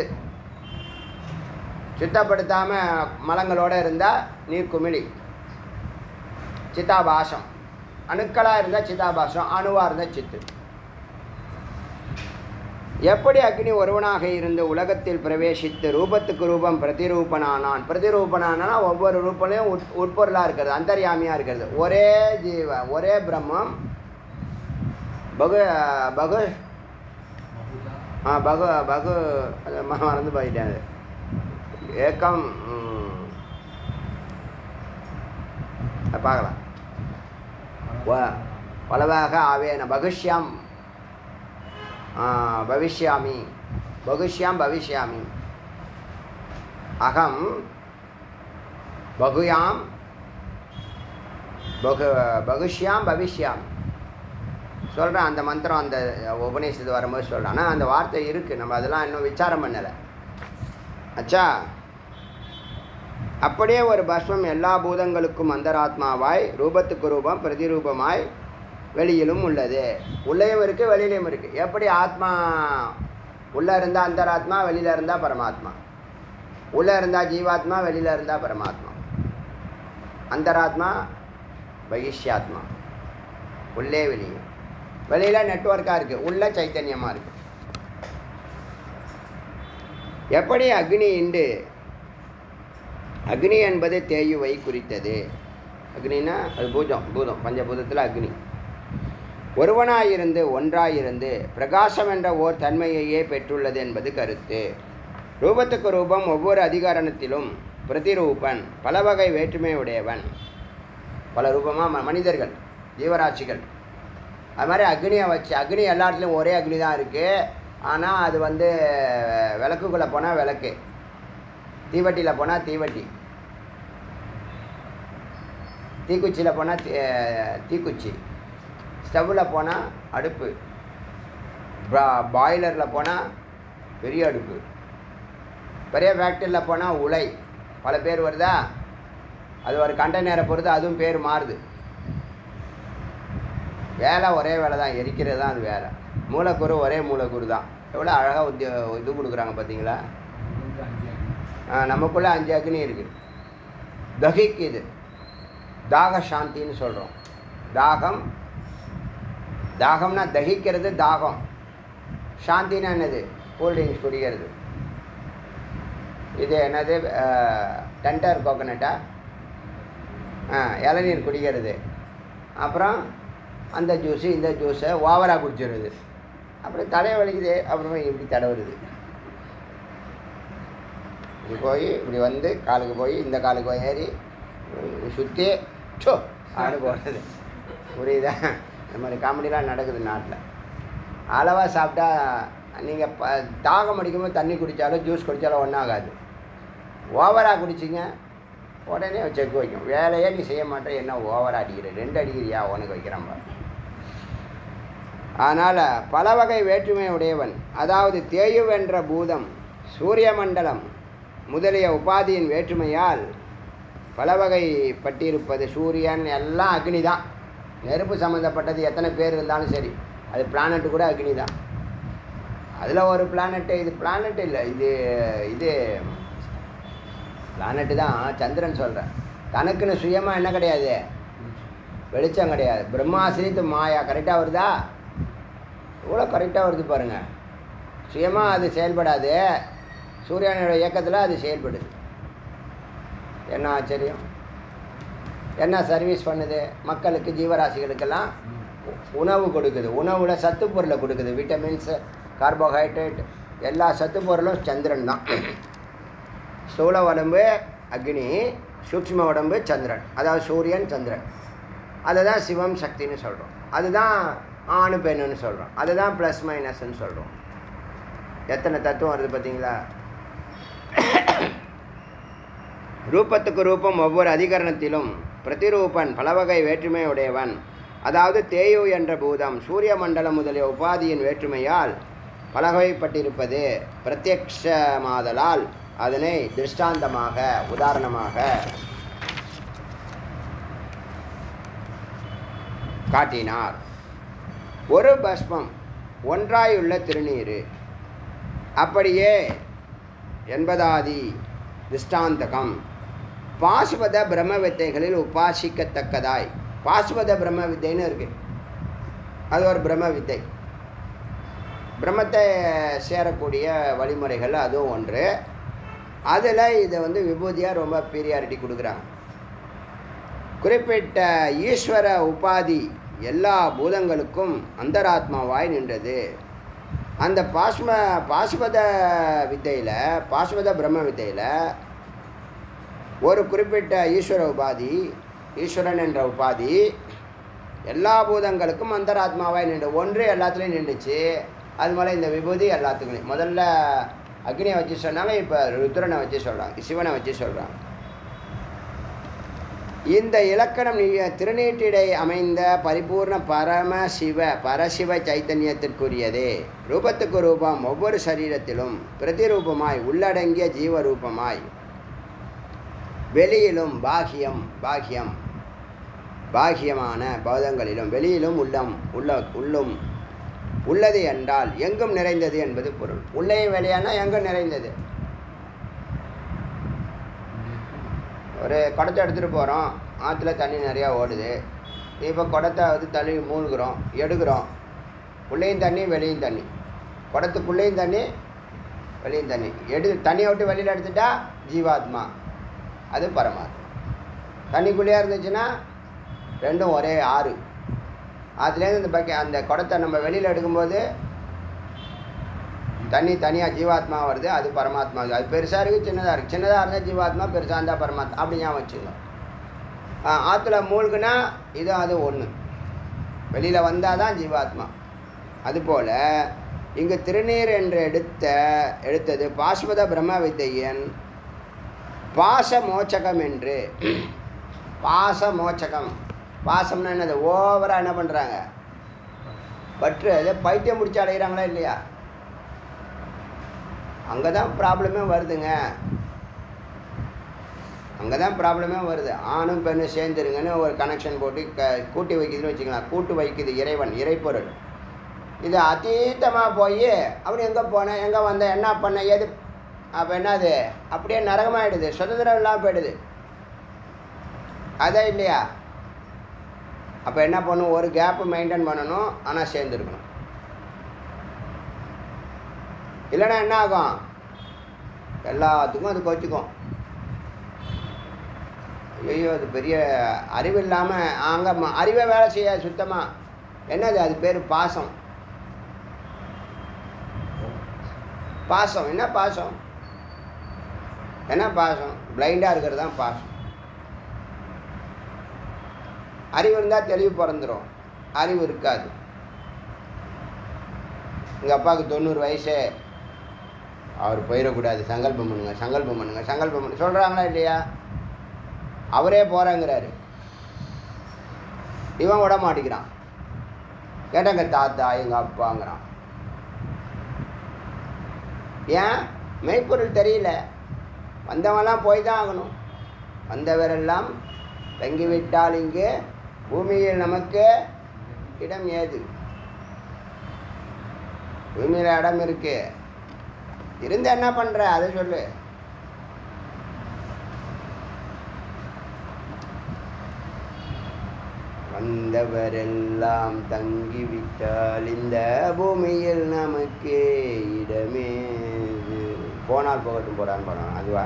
சுத்தப்படுத்தாமல் மலங்களோடு இருந்தால் நீர் குமிழி, சித்தாபாசம். அணுக்களாக இருந்தால் சித்தாபாசம், அணுவாக இருந்தால் சித்து. எப்படி அக்னி ஒருவனாக இருந்து உலகத்தில் பிரவேசித்து ரூபத்துக்கு ரூபம் பிரதிரூபனானான். பிரதிரூபனானா ஒவ்வொரு ரூபலையும் உட்பொருளாக இருக்கிறது, அந்தர்யாமியாக இருக்கிறது. ஒரே ஜீவ, ஒரே பிரம்மம் பகு பகு பகு பகு மறந்து போயிட்டேன். அது ஏக்கம் பார்க்கலாம். பலவாக ஆவேன பகுஷ்யாம் பவிஷ்யாமி, பகுஷ்யாம் பவிஷ்யாமி. அகம் பகுயாம் பகுஷ்யாம் பவிஷ்யாம் சொல்கிறேன். அந்த மந்திரம் அந்த உபநிஷத்து வரும்போது சொல்கிறேன். ஆனால் அந்த வார்த்தை இருக்குது, நம்ம அதெல்லாம் இன்னும் விசாரம் பண்ணலை. அச்சா, அப்படியே ஒரு பஸ்மம் எல்லா பூதங்களுக்கும் அந்தராத்மாவாய் ரூபத்துக்கு ரூபம் பிரதிரூபமாய் வெளியிலும் உள்ளது. உள்ளேயும் இருக்குது வெளியிலையும் இருக்குது. எப்படி ஆத்மா உள்ளே இருந்தால் அந்தராத்மா, வெளியில் இருந்தால் பரமாத்மா. உள்ளே இருந்தால் ஜீவாத்மா, வெளியில் இருந்தால் பரமாத்மா. அந்தராத்மா பகிஷ்யாத்மா, உள்ளே வெளியே. வெளியில் நெட்வொர்க்காக இருக்குது, உள்ள சைத்தன்யமாக இருக்குது. எப்படி அக்னி இண்டு, அக்னி என்பது தேயுவை குறித்தது. அக்னின்னா அது பூதம், பஞ்சபூதத்தில் அக்னி. ஒருவனாயிருந்து ஒன்றாயிருந்து பிரகாசம் என்ற ஓர் தன்மையையே பெற்றுள்ளது என்பது கருத்து. ரூபத்துக்கு ரூபம் ஒவ்வொரு அதிகாரணத்திலும் பிரதிரூபன், பல வகை வேற்றுமை உடையவன். பல ரூபமாக மனிதர்கள், ஜீவராசிகள். அது மாதிரி அக்னியை வச்சு, அக்னி எல்லா இடத்துலையும் ஒரே அக்னி தான் இருக்குது. ஆனால் அது விளக்குக்குள்ளே போனால் விளக்கு, தீவட்டியில் போனால் தீவட்டி, தீக்குச்சியில் போனால் தீக்குச்சி, ஸ்டவ்வில் போனால் அடுப்பு, பாய்லரில் போனால் பெரிய அடுப்பு, பெரிய ஃபேக்ட்ரியில் போனால் உலை. பல பேர் வருதா, அது ஒரு கண்டெய்னரை பொறுத்து அதுவும் பேர் மாறுது. வேலை ஒரே வேலை தான், எரிக்கிறது தான் அது வேலை. மூலக்கூறு ஒரே மூலக்கூறு தான். எவ்வளோ அழகாக இது கொடுக்குறாங்க பார்த்தீங்களா. நமக்குள்ளே 5 அக்னி இருக்குது. தகிக்குது, தாக சாந்தின்னு சொல்கிறோம். தாகம்னா தகிக்கிறது, தாகம். சாந்தினா என்னது? கூல்ட்ரிங்க்ஸ் குடிக்கிறது. இது என்னது? டெண்டர் கோகனட்டா, இளநீர் குடிக்கிறது. அப்புறம் அந்த ஜூஸு இந்த ஜூஸை ஓவராக குடிச்சிடுறது. அப்புறம் தலையை வலிக்குது, அப்புறமா இப்படி தடவுறது. இப்படி போய் இப்படி வந்து காலுக்கு போய் இந்த காலுக்கு ஏறி சுற்றி ஆடு போடுறது. புரியுதா? இந்த மாதிரி காமெடிலாம் நடக்குது நாட்டில். அளவாக சாப்பிட்டா நீங்கள் தாகம் அடிக்கும்போது தண்ணி குடித்தாலும் ஜூஸ் குடித்தாலும் ஒன்றாகாது. ஓவராக குடிச்சிங்க உடனே செக் வைக்கும். வேலையே நீ செய்ய மாட்டேன், என்ன ஓவராக அடிக்கிற, 2 அடிக்கிறியா உனக்கு வைக்கிறான் பாரு. அதனால் பல வகை வேற்றுமை உடையவன், அதாவது தேயுவென்ற பூதம் சூரிய மண்டலம் முதலிய உபாதியின் வேற்றுமையால் பல வகை பட்டிருப்பது. சூரியன் எல்லாம் அக்னி தான். நெருப்பு சம்மந்தப்பட்டது எத்தனை பேர் இருந்தாலும் சரி, அது பிளானட்டு கூட அக்னி தான். அதில் ஒரு பிளானட்டு, இது பிளானட் இல்லை, இது பிளானட்டு தான். சந்திரன் சொல்கிறேன். தனக்குன்னு சுயமாக என்ன கிடையாது, வெளிச்சம் கிடையாது. பிரம்மாசிரித்து மாயா கரெக்டாக வருதா? இவ்வளோ கரெக்டாக வருது பாருங்கள். சுயமாக அது செயல்படாது, சூரியனோட இயக்கத்தில் அது செயல்படுது. என்ன ஆச்சரியம்! என்ன சர்வீஸ் பண்ணுது? மக்களுக்கு, ஜீவராசிகளுக்கெல்லாம் உணவு கொடுக்குது. உணவில் சத்து பொருளை கொடுக்குது. விட்டமின்ஸு, கார்போஹைட்ரேட், எல்லா சத்து பொருளும் சந்திரன் தான். ஸ்தூல உடம்பு அக்னி, சூக்ஷ்ம உடம்பு சந்திரன், அதாவது சூரியன் சந்திரன். அதை தான் சிவம் சக்தின்னு சொல்கிறோம். அதுதான் ஆணு பெண்ணுன்னு சொல்கிறோம். அதுதான் ப்ளஸ் மைனஸ்ன்னு சொல்கிறோம். எத்தனை தத்துவம் வருது பார்த்தீங்களா? ரூபத்துக்கு ரூபம் ஒவ்வொரு அதிகரணத்திலும் பிரதிரூபன், பல வகை வேற்றுமை உடையவன். அதாவது தேயு என்ற பூதம் சூரிய மண்டலம் முதலிய உபாதியின் வேற்றுமையால் பலகைப்பட்டிருப்பது. பிரத்யக்ஷமாதலால் அதனை திருஷ்டாந்தமாக, உதாரணமாக காட்டினார். ஒரு பஸ்மம் ஒன்றாயுள்ள திருநீர் அப்படியே என்பதாதி திஷ்டாந்தகம் பாசுபத பிரம்ம வித்தைகளில் உபாசிக்கத்தக்கதாய். பாசுபத பிரம்ம வித்தைன்னு இருக்குது, அது ஒரு பிரம்ம வித்தை. பிரம்மத்தை சேரக்கூடிய வழிமுறைகள் அதுவும் ஒன்று. அதில் இதை விபூதியாக ரொம்ப பீரியாரிட்டி கொடுக்குறாங்க. குறிப்பிட்ட ஈஸ்வர உபாதி எல்லா பூதங்களுக்கும் அந்தராத்மாவாய் நின்றது. அந்த பாசுபத வித்தையில், பாசுபத பிரம்ம வித்தையில் ஒரு குறிப்பிட்ட ஈஸ்வர உபாதி, ஈஸ்வரன் என்ற உபாதி எல்லா பூதங்களுக்கும் அந்தராத்மாவாய் நின்று ஒன்று எல்லாத்துலேயும் நின்றுச்சு. அது மேலே இந்த விபூதி எல்லாத்துக்குமே முதல்ல அக்னியை வச்சு சொன்னாங்க, இப்போ ருத்ரனை வச்சு சொல்கிறாங்க, சிவனை வச்சு சொல்கிறாங்க. இந்த இலக்கணம் திருநீட்டிடை அமைந்த பரிபூர்ண பரசிவ சைத்தன்யத்திற்குரியதே. ரூபத்துக்கு ரூபம், ஒவ்வொரு சரீரத்திலும் பிரதிரூபமாய் உள்ளடங்கிய ஜீவரூபமாய், வெளியிலும் பாகியமான பௌதங்களிலும் வெளியிலும் உள்ளும் உள்ளது என்றால் எங்கும் நிறைந்தது என்பது பொருள். உள்ளேயும் வெளியானா எங்கும் நிறைந்தது. ஒரு குடத்தை எடுத்துகிட்டு போகிறோம், ஆற்றுல தண்ணி நிறையா ஓடுது. இப்போ குடத்தை தண்ணி மூழ்கிறோம், எடுக்கிறோம். உள்ளேயும் தண்ணி வெளியும் தண்ணி, குடத்துக்குள்ளேயும் தண்ணி வெளியும் தண்ணி. தண்ணியை விட்டு வெளியில் எடுத்துட்டா ஜீவாத்மா, அது பரமாத்மா. தண்ணிக்குள்ளேயே இருந்துச்சுன்னா ரெண்டும் ஒரே ஆறு. ஆற்றுலேருந்து அந்த குடத்தை நம்ம வெளியில் எடுக்கும்போது தண்ணி தனியாக ஜீவாத்மா வருது, அது பரமாத்மா. அது பெருசாக இருக்குது, சின்னதாக இருக்குது. சின்னதாக இருந்தால் ஜீவாத்மா, பெருசாக இருந்தால் பரமாத்மா. அப்படி ஞாபகம் வச்சுக்கணும். ஆற்றுல மூழ்குனா இது அது ஒன்று, வெளியில் வந்தால் தான் ஜீவாத்மா. அதுபோல் இங்கு திருநீர் என்று எடுத்தது பாஸ்வத பிரம்ம வித்தையன் பாச மோச்சகம் என்று. பாச மோச்சகம், பாசம்னா என்னது? ஓவராக என்ன பண்ணுறாங்க, பற்று. அது பைத்தியம் முடிச்சு அடைகிறாங்களா இல்லையா? அங்கே தான் ப்ராப்ளமே வருதுங்க. அங்கே தான் ப்ராப்ளமே வருது. ஆணும் பெண்ணும் சேர்ந்துருங்கன்னு ஒரு கனெக்ஷன் போட்டு கூட்டி வைக்குதுன்னு வச்சுக்கலாம். கூட்டு வைக்குது இறைவன், இறைப்பொருள். இது அதீதமாக போய் அப்படி எங்கே போனேன், எங்கே வந்தேன், என்ன பண்ண, எது, அப்போ என்னது, அப்படியே நரகமாகிடுது, சுதந்திரம் இல்லாமல் போயிடுது. அதே இல்லையா? அப்போ என்ன பண்ணணும், ஒரு கேப்பு மெயின்டைன் பண்ணணும், ஆனால் சேர்ந்துருக்கணும். இல்லைன்னா என்ன ஆகும், எல்லாத்துக்கும் அது கோச்சிக்கும். ஐயோ அது பெரிய அறிவு இல்லாமல் அங்கே அறிவை வேலை செய்யாது சுத்தமாக. என்னது அது பேர்? பாசம். பாசம் என்ன பாசம்? என்ன பாசம்? பிளைண்டாக இருக்கிறது தான் பாசம். அறிவு இருந்தால் தெளிவு பிறந்துடும், அறிவு இருக்காது. எங்கள் அப்பாவுக்கு 90 வயசு, அவர் போயிடக்கூடாது, சங்கல்பம் பண்ணுங்க சொல்கிறாங்களா இல்லையா? அவரே போகிறேங்கிறாரு, இவன் விட மாட்டேங்கிறான். கேட்டாங்க தாத்தா எங்கள் அப்பாங்கிறான். ஏன்? மெய்ப்பொருள் தெரியல. வந்தவெல்லாம் போய் தான் ஆகணும். வந்தவரெல்லாம் தங்கிவிட்டால் இங்கே பூமியில் நமக்கு இடம் ஏது? பூமியில் இடம் இருக்கு, இருந்து என்ன பண்ணுற அதை சொல்லு. வந்தவரெல்லாம் தங்கிவிட்டால் இந்த பூமியில் நமக்கு இடமே. போனால் போகட்டும் போடான்னு போனான். அதுவா?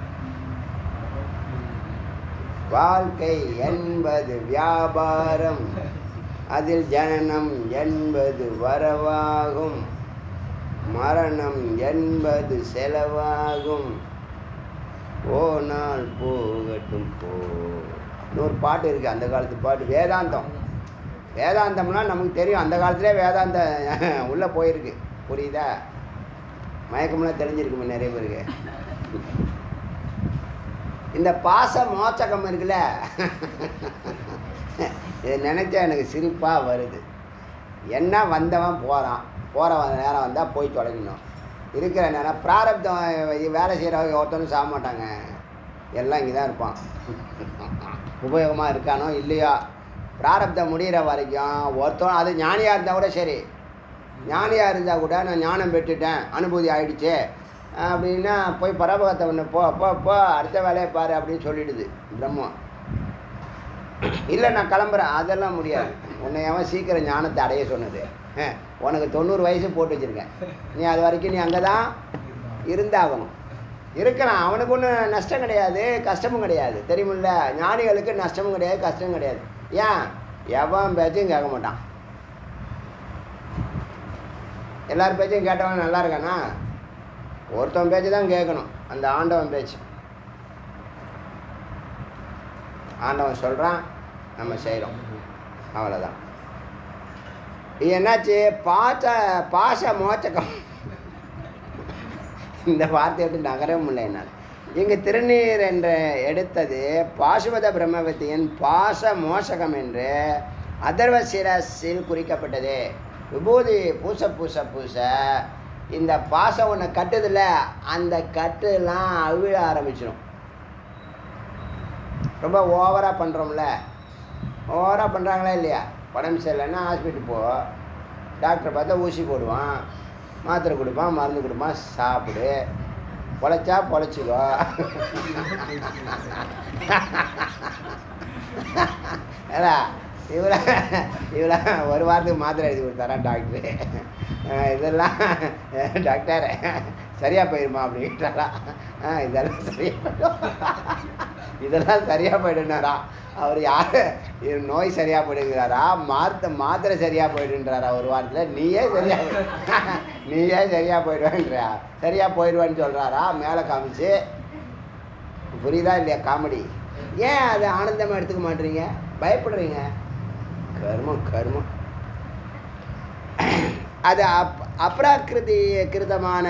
வாழ்க்கை என்பது வியாபாரம், அதில் ஜனனம் என்பது வரவாகும், மரணம் என்பது செலவாகும். போனால் போகட்டும் போ. இன்னொரு பாட்டு இருக்குது, அந்த காலத்து பாட்டு, வேதாந்தம். வேதாந்தம்னா நமக்கு தெரியும், அந்த காலத்துலேயே வேதாந்தம் உள்ளே போயிருக்கு. புரியுதா? மயக்கம்லாம் தெரிஞ்சிருக்குமே நிறைய பேருக்கு. இந்த பாச மோச்சகம் இருக்குல்ல, இதை நினைச்சா எனக்கு சிரிப்பாக வருது. என்ன வந்தவன் போகிற நேரம் வந்தால் போய் தொடங்கணும். இருக்கிற நேரம் பிராரப்தம் வேலை செய்கிறவங்க ஒருத்தனும் சாக மாட்டாங்க, எல்லாம் இங்கே தான் இருப்பான். உபயோகமாக இருக்கானோ இல்லையா, பிராரப்தம் முடிகிற வரைக்கும் ஒருத்தன், அது ஞானியாக இருந்தால் கூட சரி, ஞானியாக இருந்தால் கூட நான் ஞானம் பெற்றுட்டேன், அனுபூதி ஆகிடுச்சு அப்படின்னா போய் பரபகத்தை ஒன்று போ அடுத்த வேலையை பாரு அப்படின்னு சொல்லிடுது பிரம்மம். இல்லை நான் கிளம்புறேன், அதெல்லாம் முடியாது. உன்னை அவன் சீக்கிரம் ஞானத்தை அடைய சொன்னது. உனக்கு 90 வயசு போட்டு வச்சுருக்கேன், நீ அது வரைக்கும் நீ அங்கே தான் இருந்தாகணும். இருக்கலாம், அவனுக்கு ஒன்றும் நஷ்டம் கிடையாது, கஷ்டமும் கிடையாது. தெரியுமில்ல, ஞானிகளுக்கு நஷ்டமும் கிடையாது, கஷ்டமும் கிடையாது. ஏன்? எவன் பேச்சையும் கேட்க மாட்டான். எல்லார் பேச்சையும் கேட்டவன் நல்லா இருக்கானா? ஒருத்தவன் பேச்சு தான் கேட்கணும், அந்த ஆண்டவன் பேச்சு. ஆண்டவன் சொல்கிறான், நம்ம செய்கிறோம், அவ்வளோதான். இது என்னாச்சு? பாச மோச்சகம். இந்த வார்த்தையை விட்டு நகரவே முடியல என்னால். இங்கு திருநீர் என்று எடுத்தது பாசுபத பிரம்மவித்தியின் பாச மோசகம் என்று அதர்வ சிரசில் குறிக்கப்பட்டது. விபூதி பூச பூச பூச இந்த பாசம் ஒன்று கட்டுதில்ல, அந்த கட்டுலாம் அவிழ ஆரம்பிச்சிடும். ரொம்ப ஓவராக பண்ணுறோம்ல, ஓவராக பண்ணுறாங்களா இல்லையா? உடம்பு சரியில்லைன்னா ஹாஸ்பிட்டல் போ, டாக்டர் பார்த்தா ஊசி போடுவான், மாத்திரை கொடுப்பான், மருந்து கொடுப்பான், சாப்பிடு, பொழைச்சா பொழைச்சிக்கோ. ஏடா இவ்வளோ ஒரு வாரத்துக்கு மாத்திரை எழுதி கொடுத்தாரா டாக்டரு? இதெல்லாம் டாக்டர் சரியாக போயிடுமா அப்படின்ட்டாரா? இதெல்லாம் சரியாக போயிடும், இதெல்லாம் சரியாக போயிடுனாரா? அவர் யார் நோய் சரியாக போயிடுங்கிறாரா? மாத்திரை சரியாக போயிடுன்றாரா ஒரு வாரத்தில்? நீயே சரியாக போயிடுவேன்றா, சரியாக போயிடுவேன்னு சொல்கிறாரா மேலே காமிச்சு? புரியுதா இல்லையா காமெடி? ஏன் அது ஆனந்தமாக எடுத்துக்க மாட்டீங்க, பயப்படுறீங்க? கர்மம். அது அப்ராக்கிருதமான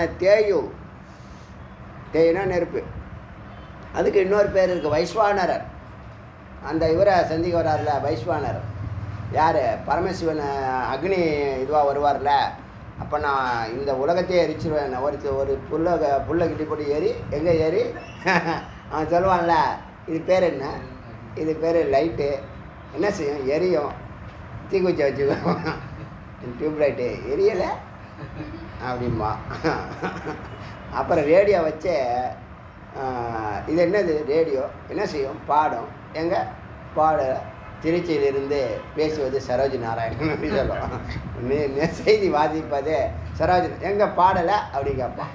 தேயுனா நெருப்பு. அதுக்கு இன்னொரு பேர் இருக்குது, வைஸ்வானரர். அந்த இவரை சந்திக்க வர்றார்ல வைஸ்வானர், யார்? பரமசிவன் அக்னி இதுவாக வருவார்ல, அப்போ நான் இந்த உலகத்தையே எரிச்சிருவேன், ஒரு புல்லை கிட்டி போட்டு ஏறி எங்கே ஏறி அவன் சொல்லுவான்ல, இது பேர் என்ன? இது பேர் லைட்டு. என்ன செய்யும்? எரியும். தீக்குச்சி வச்சுக்குவோம், டியூப்லைட்டு எரியலை அப்படின்பா. அப்புறம் ரேடியோ வச்சு, இது என்னது ரேடியோ, என்ன செய்யும்? பாடும். எங்கே பாட? திருச்சியிலிருந்து பேசுவது சரோஜி நாராயணன் அப்படி சொல்லுவோம். செய்தி வாசிப்பது சரோஜி, எங்கே பாடலை அப்படி கேட்பான்.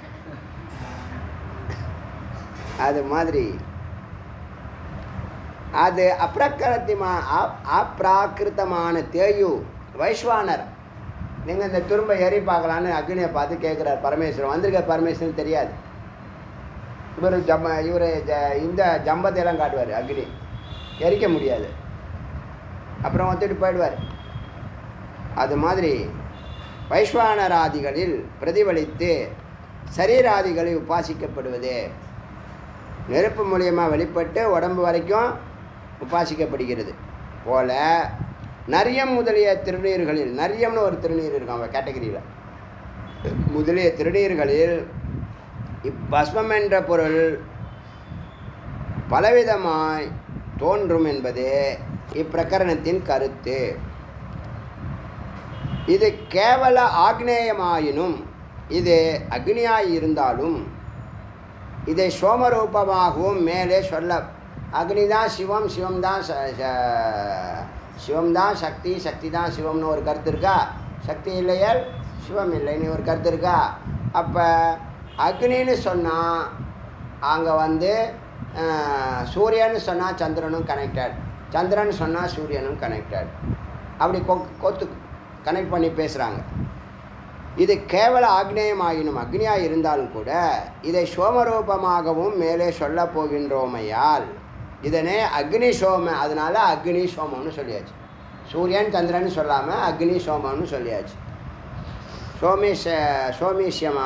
அது மாதிரி அது அப்ராக்கிருத்தமான தேயு வைஸ்வானர். நீங்கள் இந்த துரும்ப எரி பார்க்கலான்னு அக்னியை பார்த்து கேட்குறார் பரமேஸ்வரன். வந்திருக்க பரமேஸ்வரன் தெரியாது. இவர் இந்த ஜம்பத்தையெல்லாம் காட்டுவார், அக்னி எரிக்க முடியாது, அப்புறம் வந்துட்டு போயிடுவார். அது மாதிரி வைஸ்வானராதிகளில் பிரதிபலித்து சரீராதிகளை உபாசிக்கப்படுவது, நெருப்பு மூலியமாக வெளிப்பட்டு உடம்பு வரைக்கும் உபாசிக்கப்படுகிறது போல நரியம் முதலிய திருநீர்களில், நரியம்னு ஒரு திருநீர் இருக்கும் அவன் கேட்டகரியில், முதலிய திருநீர்களில் இப்பஸ்மம் என்ற பொருள் பலவிதமாய் தோன்றும் என்பது இப்பிரகரணத்தின் கருத்து. இது கேவல ஆக்னேயமாயினும் இது அக்னியாய் இருந்தாலும் இதை சோமரூபமாகவும் மேலே சொல்ல, அக்னி தான் சிவம், சிவம் தான் சக்தி, சக்தி தான் சிவம்னு ஒரு கருத்து இருக்கா? சக்தி இல்லையால் சிவம் இல்லைன்னு ஒரு கருத்து இருக்கா? அப்போ அக்னின்னு சொன்னால் அங்கே சூரியன்னு சொன்னால் சந்திரனும் கனெக்டட், சந்திரன் சொன்னால் சூரியனும் கனெக்டட், அப்படி கொத்து கனெக்ட் பண்ணி பேசுகிறாங்க. இது கேவல ஆக்னேயமாயினும் அக்னியாக இருந்தாலும் கூட இதை சோமரூபமாகவும் மேலே சொல்ல போகின்றோமையால் இதனே அக்னி சோம, அதனால அக்னி சோமம்னு சொல்லியாச்சு. சூரியன் சந்திரன் சொல்லாமல் அக்னி சோமம்னு சொல்லியாச்சு. சோமீஷ்யமா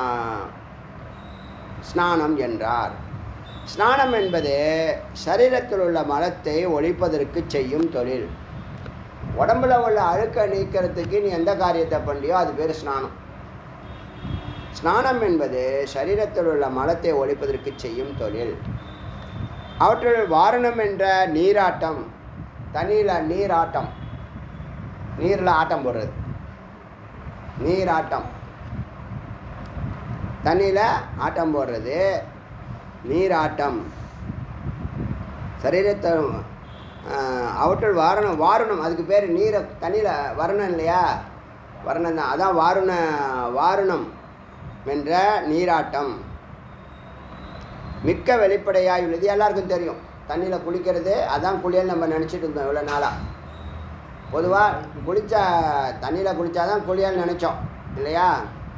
ஸ்நானம் என்றார். ஸ்நானம் என்பது சரீரத்தில் உள்ள மலத்தை ஒழிப்பதற்கு செய்யும் தொழில். உடம்புல உள்ள அழுக்கை நீக்கிறதுக்கு நீ எந்த காரியத்தை பண்ணியோ அது பேர் ஸ்நானம். ஸ்நானம் என்பது சரீரத்தில் உள்ள மலத்தை ஒழிப்பதற்கு செய்யும் தொழில். அவற்றுள் வாரணம் என்ற நீராட்டம், தண்ணியில் நீராட்டம், நீரில் ஆட்டம் போடுறது, நீராட்டம், தண்ணியில் ஆட்டம் போடுறது நீராட்டம். சரீரத்தை அவற்றுள் வாரணம், வாரணம் அதுக்கு பேர் நீரை தண்ணியில் வரணம் இல்லையா? வரணம் தான், அதான் வாரணம் என்ற நீராட்டம் மிக்க வெளிப்படையாய் உள்ளது. எல்லாருக்கும் தெரியும் தண்ணியில் குளிக்கிறது, அதான் குளியல் நம்ம நினச்சிட்டு இருந்தோம் இவ்வளோ நாளாக. பொதுவாக குளித்தா தண்ணியில் குளித்தாதான் குளியல் நினச்சோம் இல்லையா?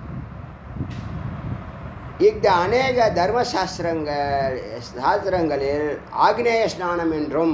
இந்த அநேக சாஸ்திரங்களில் ஆக்னேய ஸ்நானம் என்றும்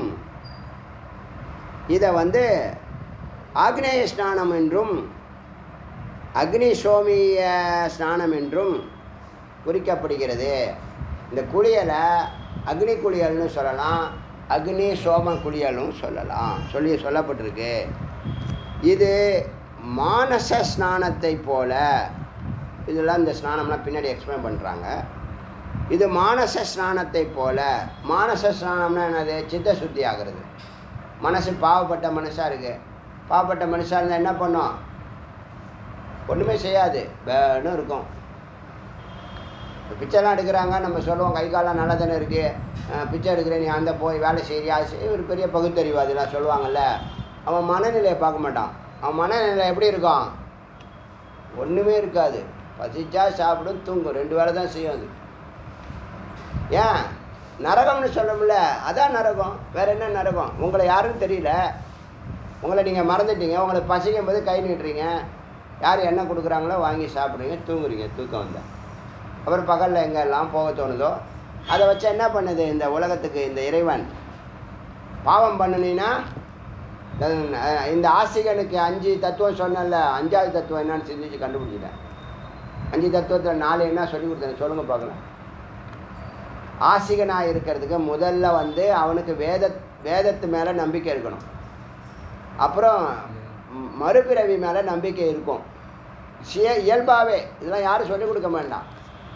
இதை ஆக்னேய ஸ்நானம் என்றும் அக்னி சோமிய ஸ்நானம் என்றும் குறிக்கப்படுகிறது. இந்த குளியலை அக்னி குளியல்னு சொல்லலாம், அக்னி சோம குளியலும் சொல்லலாம், சொல்லப்பட்டிருக்கு. இது மானச ஸ்நானத்தை போல, இதெல்லாம் இந்த ஸ்நானம்லாம் பின்னாடி எக்ஸ்பிளைன் பண்ணுறாங்க. இது மானச ஸ்நானத்தை போல. மானச ஸ்நானம்னா என்னது? சித்த சுத்தி ஆகிறது. மனசு பாவப்பட்ட மனுஷாக இருக்குது. பாவப்பட்ட மனுஷாக இருந்தால் என்ன பண்ணும்? ஒன்றுமே செய்யாது, வேணும் இருக்கும். பிச்சைலாம் எடுக்கிறாங்க, நம்ம சொல்லுவோம் கை காலம் நல்லா தானே இருக்குது, பிச்சை எடுக்கிறேன், நீ அந்த போய் வேலை செய்கிறியா, ஒரு பெரிய பகுத்தறிவு அதெல்லாம் சொல்லுவாங்கள்ல. அவன் மனநிலையை பார்க்க மாட்டான். அவன் மனநிலை எப்படி இருக்கும்? ஒன்றுமே இருக்காது. பசிச்சா சாப்பிடும், தூங்கும், 2 வேலை தான் செய்யும். அது ஏன் நரகம்னு சொல்லமுல்ல? அதான் நரகம். வேறு என்ன நரகம்? உங்களை யாருன்னு தெரியல, உங்களை நீங்கள் மறந்துட்டீங்க. உங்களுக்கு பசிக்கும் போது கை நீட்டுறீங்க, யார் என்ன கொடுக்குறாங்களோ வாங்கி சாப்பிட்றீங்க, தூங்குறீங்க, தூக்கம் வந்தால். அப்புறம் பகலில் எங்கெல்லாம் போக தோணுதோ அதை வச்சு என்ன பண்ணுது இந்த உலகத்துக்கு இந்த இறைவன்? பாவம் பண்ணினா இந்த ஆசிகனுக்கு 5 தத்துவம் சொன்னல, 5வது தத்துவம் என்னன்னு சிந்திச்சு கண்டுபிடிச்சிட்டேன். 5 தத்துவத்தில் 4 என்ன சொல்லி கொடுத்தேன் சொல்லுங்கள் பார்க்கலாம். ஆசிகனாக இருக்கிறதுக்கு முதல்ல அவனுக்கு வேதத்து மேலே நம்பிக்கை இருக்கணும். அப்புறம் மறுபிறவி மேலே நம்பிக்கை இருக்கும். இயல்பாகவே இதெல்லாம் யாரும் சொல்லிக் கொடுக்க வேண்டாம்.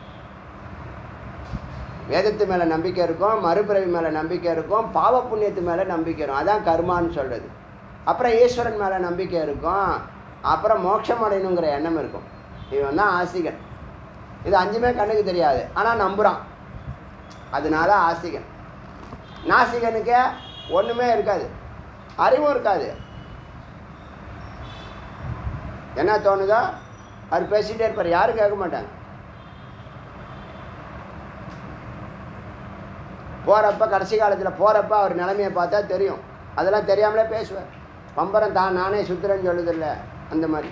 வேதத்து மேலே நம்பிக்கை இருக்கும், மறுபிறவி மேலே நம்பிக்கை இருக்கும், பாவ புண்ணியத்து மேலே நம்பிக்கை இருக்கும், அதான் கர்மான்னு சொல்கிறது. அப்புறம் ஈஸ்வரன் மேலே நம்பிக்கை இருக்கும், அப்புறம் மோட்சம் அடையணுங்கிற எண்ணம் இருக்கும். இவன் தான் ஆசிகன். இது 5மே கண்ணுக்கு தெரியாது, ஆனால் நம்புகிறான், அதனால ஆசிகன். நாசிகனுக்கு ஒன்றுமே இருக்காது, அறிவும் இருக்காது. என்ன தோணுதோ அவர் பேசிகிட்டே இருப்பார், யாரும் கேட்க மாட்டாங்க. போகிறப்ப கடைசி காலத்தில் போகிறப்ப அவர் நிலைமையை பார்த்தா தெரியும். அதெல்லாம் தெரியாமலே பேசுவார். பம்பரம் தான் நானே சுத்துறேன்னு சொல்லுதில்ல, அந்த மாதிரி.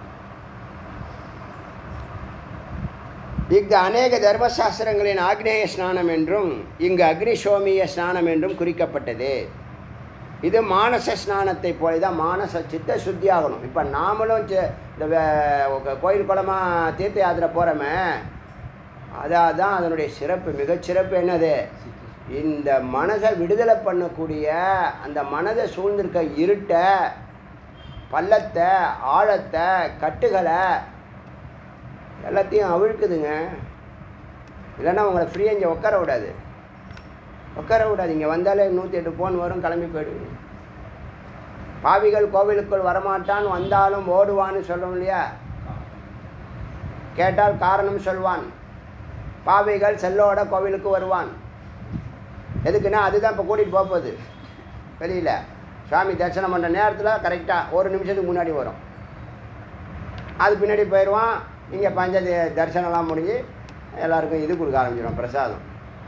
இங்கு அநேக தர்மசாஸ்திரங்களின் ஆக்னேய ஸ்நானம் என்றும் இங்கு அக்னிசோமிய ஸ்நானம் என்றும் குறிக்கப்பட்டது. இது மானச ஸ்நானத்தை போல தான். மானச சித்த சுத்தி ஆகணும். இப்போ நாமளும் இந்த கோயில் குளமாக தீர்த்த யாத்திரை போகிறோமே, அதான் அதனுடைய சிறப்பு. மிகச்சிறப்பு என்னது? இந்த மனதை விடுதலை பண்ணக்கூடிய, அந்த மனதை சூழ்ந்திருக்க இருட்டை, பள்ளத்தை, ஆழத்தை, கட்டுகளை எல்லாத்தையும் அவிழ்க்குதுங்க. இல்லைன்னா உங்களை ஃப்ரீயாக இங்கே உட்கார விடாது. இங்கே வந்தாலே 108 ஃபோன் வரும், கிளம்பி போயிடுவீங்க. பாவிகள் கோவிலுக்குள் வரமாட்டான், வந்தாலும் ஓடுவான்னு சொல்லுவோம் இல்லையா? கேட்டால் காரணம் சொல்வான். பாவிகள் செல்லோட கோவிலுக்கு வருவான். எதுக்குன்னா அதுதான் இப்போ கூட்டிகிட்டு போகுது வெளியில். சுவாமி தரிசனம் பண்ணுற நேரத்தில் கரெக்டாக 1 நிமிஷத்துக்கு முன்னாடி வரும். அது பின்னாடி போயிடுவான். இங்கே தரிசனம்லாம் முடிஞ்சு எல்லாருக்கும் இது கொடுக்க ஆரம்பிச்சிடும், பிரசாதம்.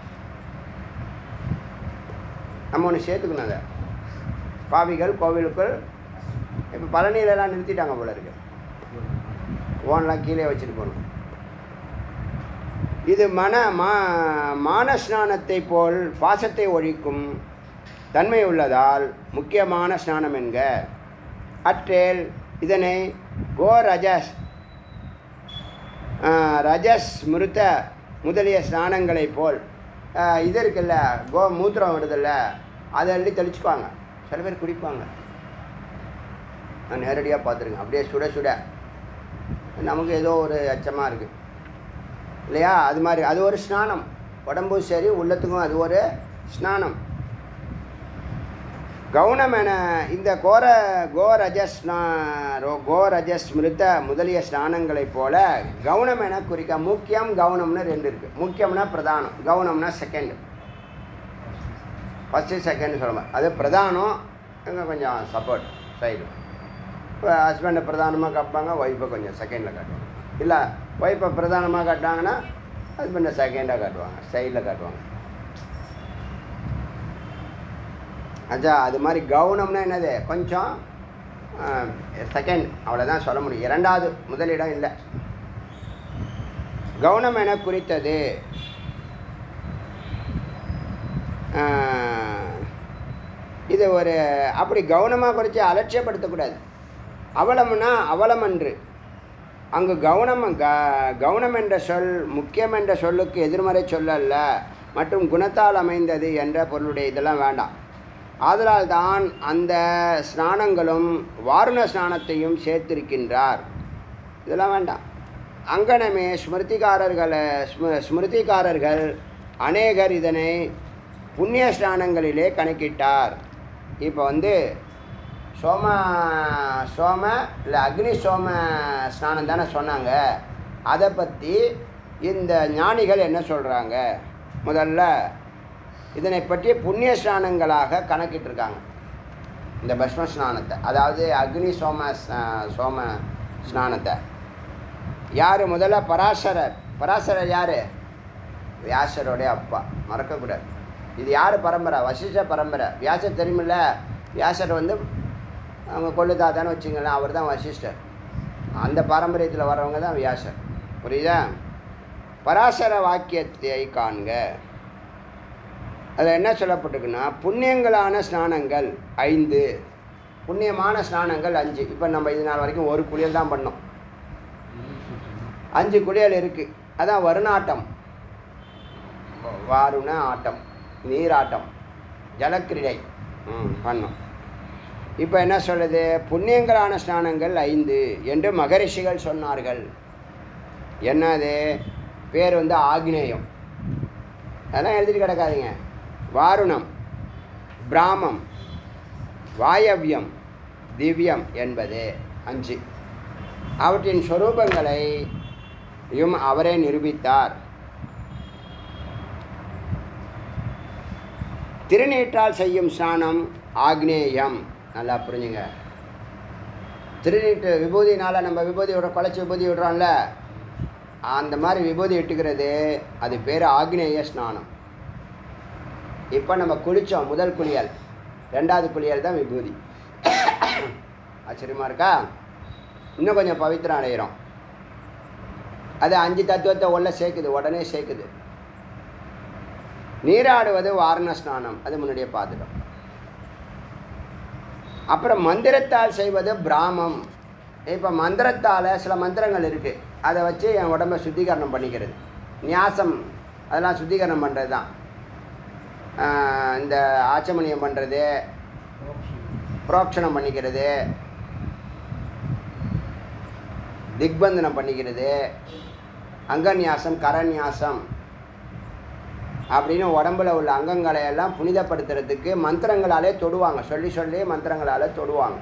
நம்ம ஒன்று சேர்த்துக்கணும். அதை பாவிகள் கோவிலுக்குள் இப்போ பழனியிலலாம் நிறுத்திட்டாங்க போல இருக்கு. ஓன்லாம் கீழே வச்சுட்டு போகணும். இது மானஸ்நானத்தை போல் பாசத்தை ஒழிக்கும் தன்மை உள்ளதால் முக்கியமான ஸ்நானம் என்க. அற்றேல் இதனை ரஜஸ் மிருத்த முதலிய ஸ்நானங்களை போல் இது இருக்குல்ல, மூத்திரம் வருதில்ல, அதை அள்ளி தெளிச்சுப்பாங்க. சில பேர் குடிப்பாங்க. நான் நேரடியாக பார்த்துருக்கேன். அப்படியே சுட சுட நமக்கு ஏதோ ஒரு அச்சமாக இருக்குது இல்லையா? அது மாதிரி அது ஒரு ஸ்நானம். உடம்பும் சரி உள்ளத்துக்கும் அது ஒரு ஸ்நானம். கவுனம் என இந்த கோரஜஸ் மிருத்த முதலிய ஸ்நானங்களைப் போல கவுனம் என குறிக்க. முக்கியம் கவுனம்னு 2 இருக்குது. முக்கியம்னா பிரதானம், கவுனம்னா செகண்ட். ஃபஸ்ட்டு செகண்ட் சொல்லுவாங்க. அது பிரதானம் எங்கே கொஞ்சம் சப்போர்ட் சைடு. இப்போ ஹஸ்பண்டை பிரதானமாக காப்பாங்க, ஒய்ஃபை கொஞ்சம் செகண்டில் காட்டுவாங்க. இல்லை ஒய்ஃபை பிரதானமாக காட்டுவாங்கன்னா ஹஸ்பண்டை செகண்டாக காட்டுவாங்க, சைடில் காட்டுவாங்க. அச்சா அது மாதிரி கவுனம்னா என்னது? கொஞ்சம் செகண்ட், அவ்வளோதான் சொல்ல முடியும். 2வது, முதலிடம் இல்லை. கவுனம் என குறித்தது. இது ஒரு அப்படி கவனமாக குறித்து அலட்சியப்படுத்தக்கூடாது. அவலம்னா அவலமன்று, அங்கு கவுனம் என்ற சொல் முக்கியம் என்ற சொல்லுக்கு எதிர்மறை சொல்லல்ல மற்றும் குணத்தால் அமைந்தது என்ற பொருளுடைய இதெல்லாம் வேண்டாம். ஆதலால் தான் அந்த ஸ்நானங்களும் வாருண ஸ்நானத்தையும் சேர்த்திருக்கின்றார். இதெல்லாம் வேண்டாம். அங்கனமே ஸ்மிருதிகாரர்கள் அநேகர் இதனை புண்ணிய ஸ்நானங்களிலே கணக்கிட்டார். இப்போ சோம இல்லை அக்னி சோம ஸ்நானம் தானே சொன்னாங்க. அதை பற்றி இந்த ஞானிகள் என்ன சொல்கிறாங்க? முதல்ல இதனை பற்றி புண்ணிய ஸ்நானங்களாக கணக்கிட்டிருக்காங்க இந்த பஸ்ம ஸ்நானத்தை. அதாவது அக்னி சோம ஸ்நானத்தை யார்? முதல்ல பராசரர் யார்? வியாசருடைய அப்பா, மறக்கக்கூடாது. இது யார் பரம்பரை? வசிஷ்ட பரம்பரை. வியாசர் தெரியுமில்ல? வியாசர் அவங்க கொள்ளுதாதான்னு வச்சுங்களேன், அவர் தான் வசிஷ்டர். அந்த பாரம்பரியத்தில் வர்றவங்க தான் வியாசர். புரியுதா? பராசர வாக்கியத்தை காண்க. அதில் என்ன சொல்லப்பட்டிருக்குன்னா, புண்ணியங்களான ஸ்நானங்கள் 5, புண்ணியமான ஸ்நானங்கள் 5. இப்போ நம்ம இது நாள் வரைக்கும் ஒரு குளியல் தான் பண்ணோம். 5 குளியல் இருக்குது. அதான் வருணாட்டம், வாருண ஆட்டம், நீராட்டம், ஜலக்கிரீடை பண்ணோம். இப்போ என்ன சொல்லுது? புண்ணியங்களான ஸ்நானங்கள் 5 என்று மகரிஷிகள் சொன்னார்கள். என்னது பேர்? ஆக்னேயம். அதெல்லாம் எழுதிட்டு கிடக்காதீங்க. வாருணம், பிராமம், வாயவ்யம், திவ்யம் என்பது 5. அவற்றின் சொரூபங்களையும் அவரே நிரூபித்தார். திருநீற்றால் செய்யும் ஸ்நானம் ஆக்னேயம். நல்லா புரிஞ்சுங்க. திருநீட்டு விபூதினால் நம்ம விபூதி குழச்சி விபூதி விடுறோம்ல, அந்த மாதிரி விபூதி இட்டுக்கிறது அது பேர் ஆக்னேய ஸ்நானம். இப்போ நம்ம குளித்தோம், முதல் குளியல், 2வது குளியல் தான் விபூதி. ஆச்சரியமாக இருக்கா? இன்னும் கொஞ்சம் பவித்திரம் அடைகிறோம். அது 5 தத்துவத்தை உடனே சேர்க்குது. நீராடுவது வாரண ஸ்நானம், அது முன்னாடியே பார்த்துட்டோம். அப்புறம் மந்திரத்தால் செய்வது பிராமம். இப்போ மந்திரத்தால் சில மந்திரங்கள் இருக்குது, அதை வச்சு என் உடம்பை சுத்திகரணம் பண்ணிக்கிறது. நியாசம் அதெல்லாம் சுத்திகரணம் பண்ணுறது தான். இந்த ஆச்சமணியம் பண்ணுறது, புரோக்ஷணம் பண்ணிக்கிறது, திக்பந்தனம் பண்ணிக்கிறது, அங்கநியாசம், கரநியாசம் அப்படின்னு உடம்பில் உள்ள அங்கங்களை எல்லாம் புனிதப்படுத்துறதுக்கு மந்திரங்களாலே தொடுவாங்க. சொல்லி மந்திரங்களால் தொடுவாங்க.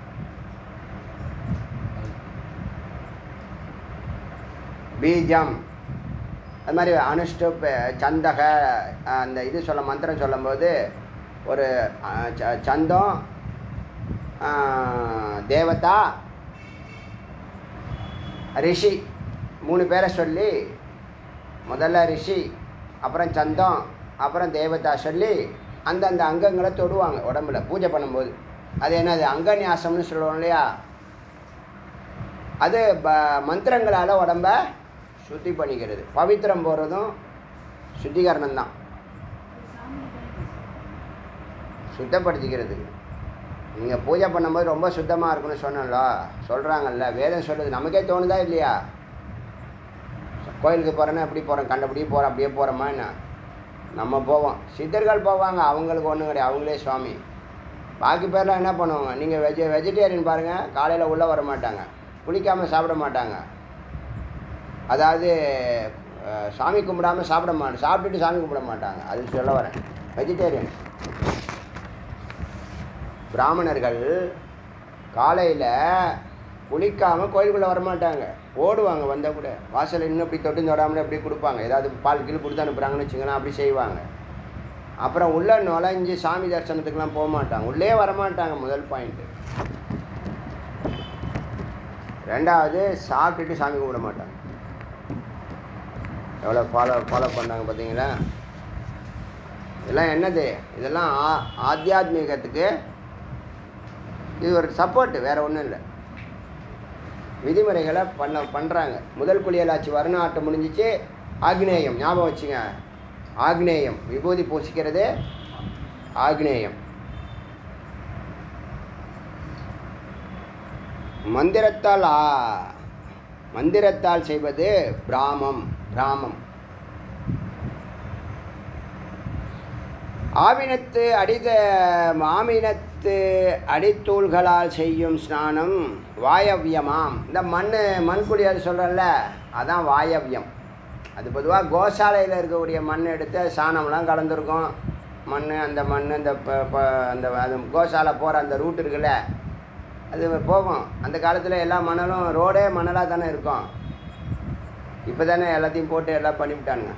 பீஜம் அது மாதிரி அனுஷ்டு சந்தக அந்த இது மந்திரம் சொல்லும்போது ஒரு சந்தம், தேவதா, ரிஷி 3 பேரை சொல்லி, முதல்ல ரிஷி, அப்புறம் சந்தம், அப்புறம் தேவதா சொல்லி அந்தந்த அங்கங்களை தொடுவாங்க உடம்புல பூஜை பண்ணும்போது. அது என்னது? அங்கநியாசம்னு சொல்லுவோம் இல்லையா? அது மந்திரங்களால் உடம்பை சுத்தி பண்ணிக்கிறது. பவித்திரம் போகிறதும் சுத்திகரணம் தான், சுத்தப்படுத்திக்கிறது. நீங்கள் பூஜை பண்ணும்போது ரொம்ப சுத்தமாக இருக்குன்னு சொன்னோம்ல, சொல்கிறாங்கல்ல, வேதம் சொல்லுது. நமக்கே தோணுதா இல்லையா? கோயிலுக்கு போகிறேன்னா எப்படி போகிறோம்? கண்டபடி போகிறோம், அப்படியே போகிறோமா என்ன? நம்ம போவோம். சித்தர்கள் போவாங்க, அவங்களுக்கு ஒன்றும் கிடையாது, அவங்களே சுவாமி. பாக்கி பேர்லாம் என்ன பண்ணுவாங்க? நீங்கள் வெஜிடேரியன் பாருங்கள், காலையில் உள்ளே வர மாட்டாங்க, குளிக்காமல் சாப்பிட மாட்டாங்க. அதாவது சாமி கும்பிடாமல் சாப்பிட்டுட்டு சாமி கும்பிட மாட்டாங்க. அது சொல்ல வரேன். வெஜிடேரியன். பிராமணர்கள் காலையில் குளிக்காமல் கோயிலுக்குள்ளே வரமாட்டாங்க, ஓடுவாங்க. வந்தால் கூட வாசலில் இன்னும் இப்படி தொட்டு தொடாமலே அப்படி கொடுப்பாங்க. ஏதாவது பால் கீழே கொடுத்து அனுப்புகிறாங்கன்னு வச்சுக்கலாம், அப்படி செய்வாங்க. அப்புறம் உள்ளே நுழைஞ்சி சாமி தரிசனத்துக்கெலாம் போக மாட்டாங்க, உள்ளே வரமாட்டாங்க. முதல் பாயிண்ட்டு. 2வது சாப்பிட்டுட்டு சாமி கும்பிட மாட்டாங்க. எவ்வளோ ஃபாலோ பண்ணாங்க பார்த்தீங்களா? இதெல்லாம் என்னது? இதெல்லாம் ஆத்தியாத்மிகத்துக்கு இது ஒரு சப்போர்ட்டு, வேறு ஒன்றும் இல்லை. விதிமுறைகளை பண்ணுறாங்க. முதல் குளியலாச்சு, வருண ஆட்டம் முடிஞ்சிச்சு, ஆக்னேயம். ஞாபகம் வச்சுங்க, ஆக்னேயம் விபூதி பூசிக்கிறது ஆக்னேயம். மந்திரத்தால் மந்திரத்தால் செய்வது பிராமம். பிராமம். ஆவினத்து அடித்தூள்களால் செய்யும் ஸ்நானம் வாயவ்யமாம். இந்த மண்குடியால் சொல்கிறல்ல, அதான் வாயவ்யம். அது பொதுவாக கோசாலையில் இருக்கக்கூடிய மண் எடுத்து சாணம்லாம் கலந்துருக்கும். அந்த அந்த அது கோசாலை போகிற அந்த ரூட் இருக்குல்ல, அது போகும். அந்த காலத்தில் எல்லா மணலும் ரோடே மணலாக தானே இருக்கும். இப்போ தானே எல்லாத்தையும் போட்டு எல்லாம் பண்ணிவிட்டானுங்க.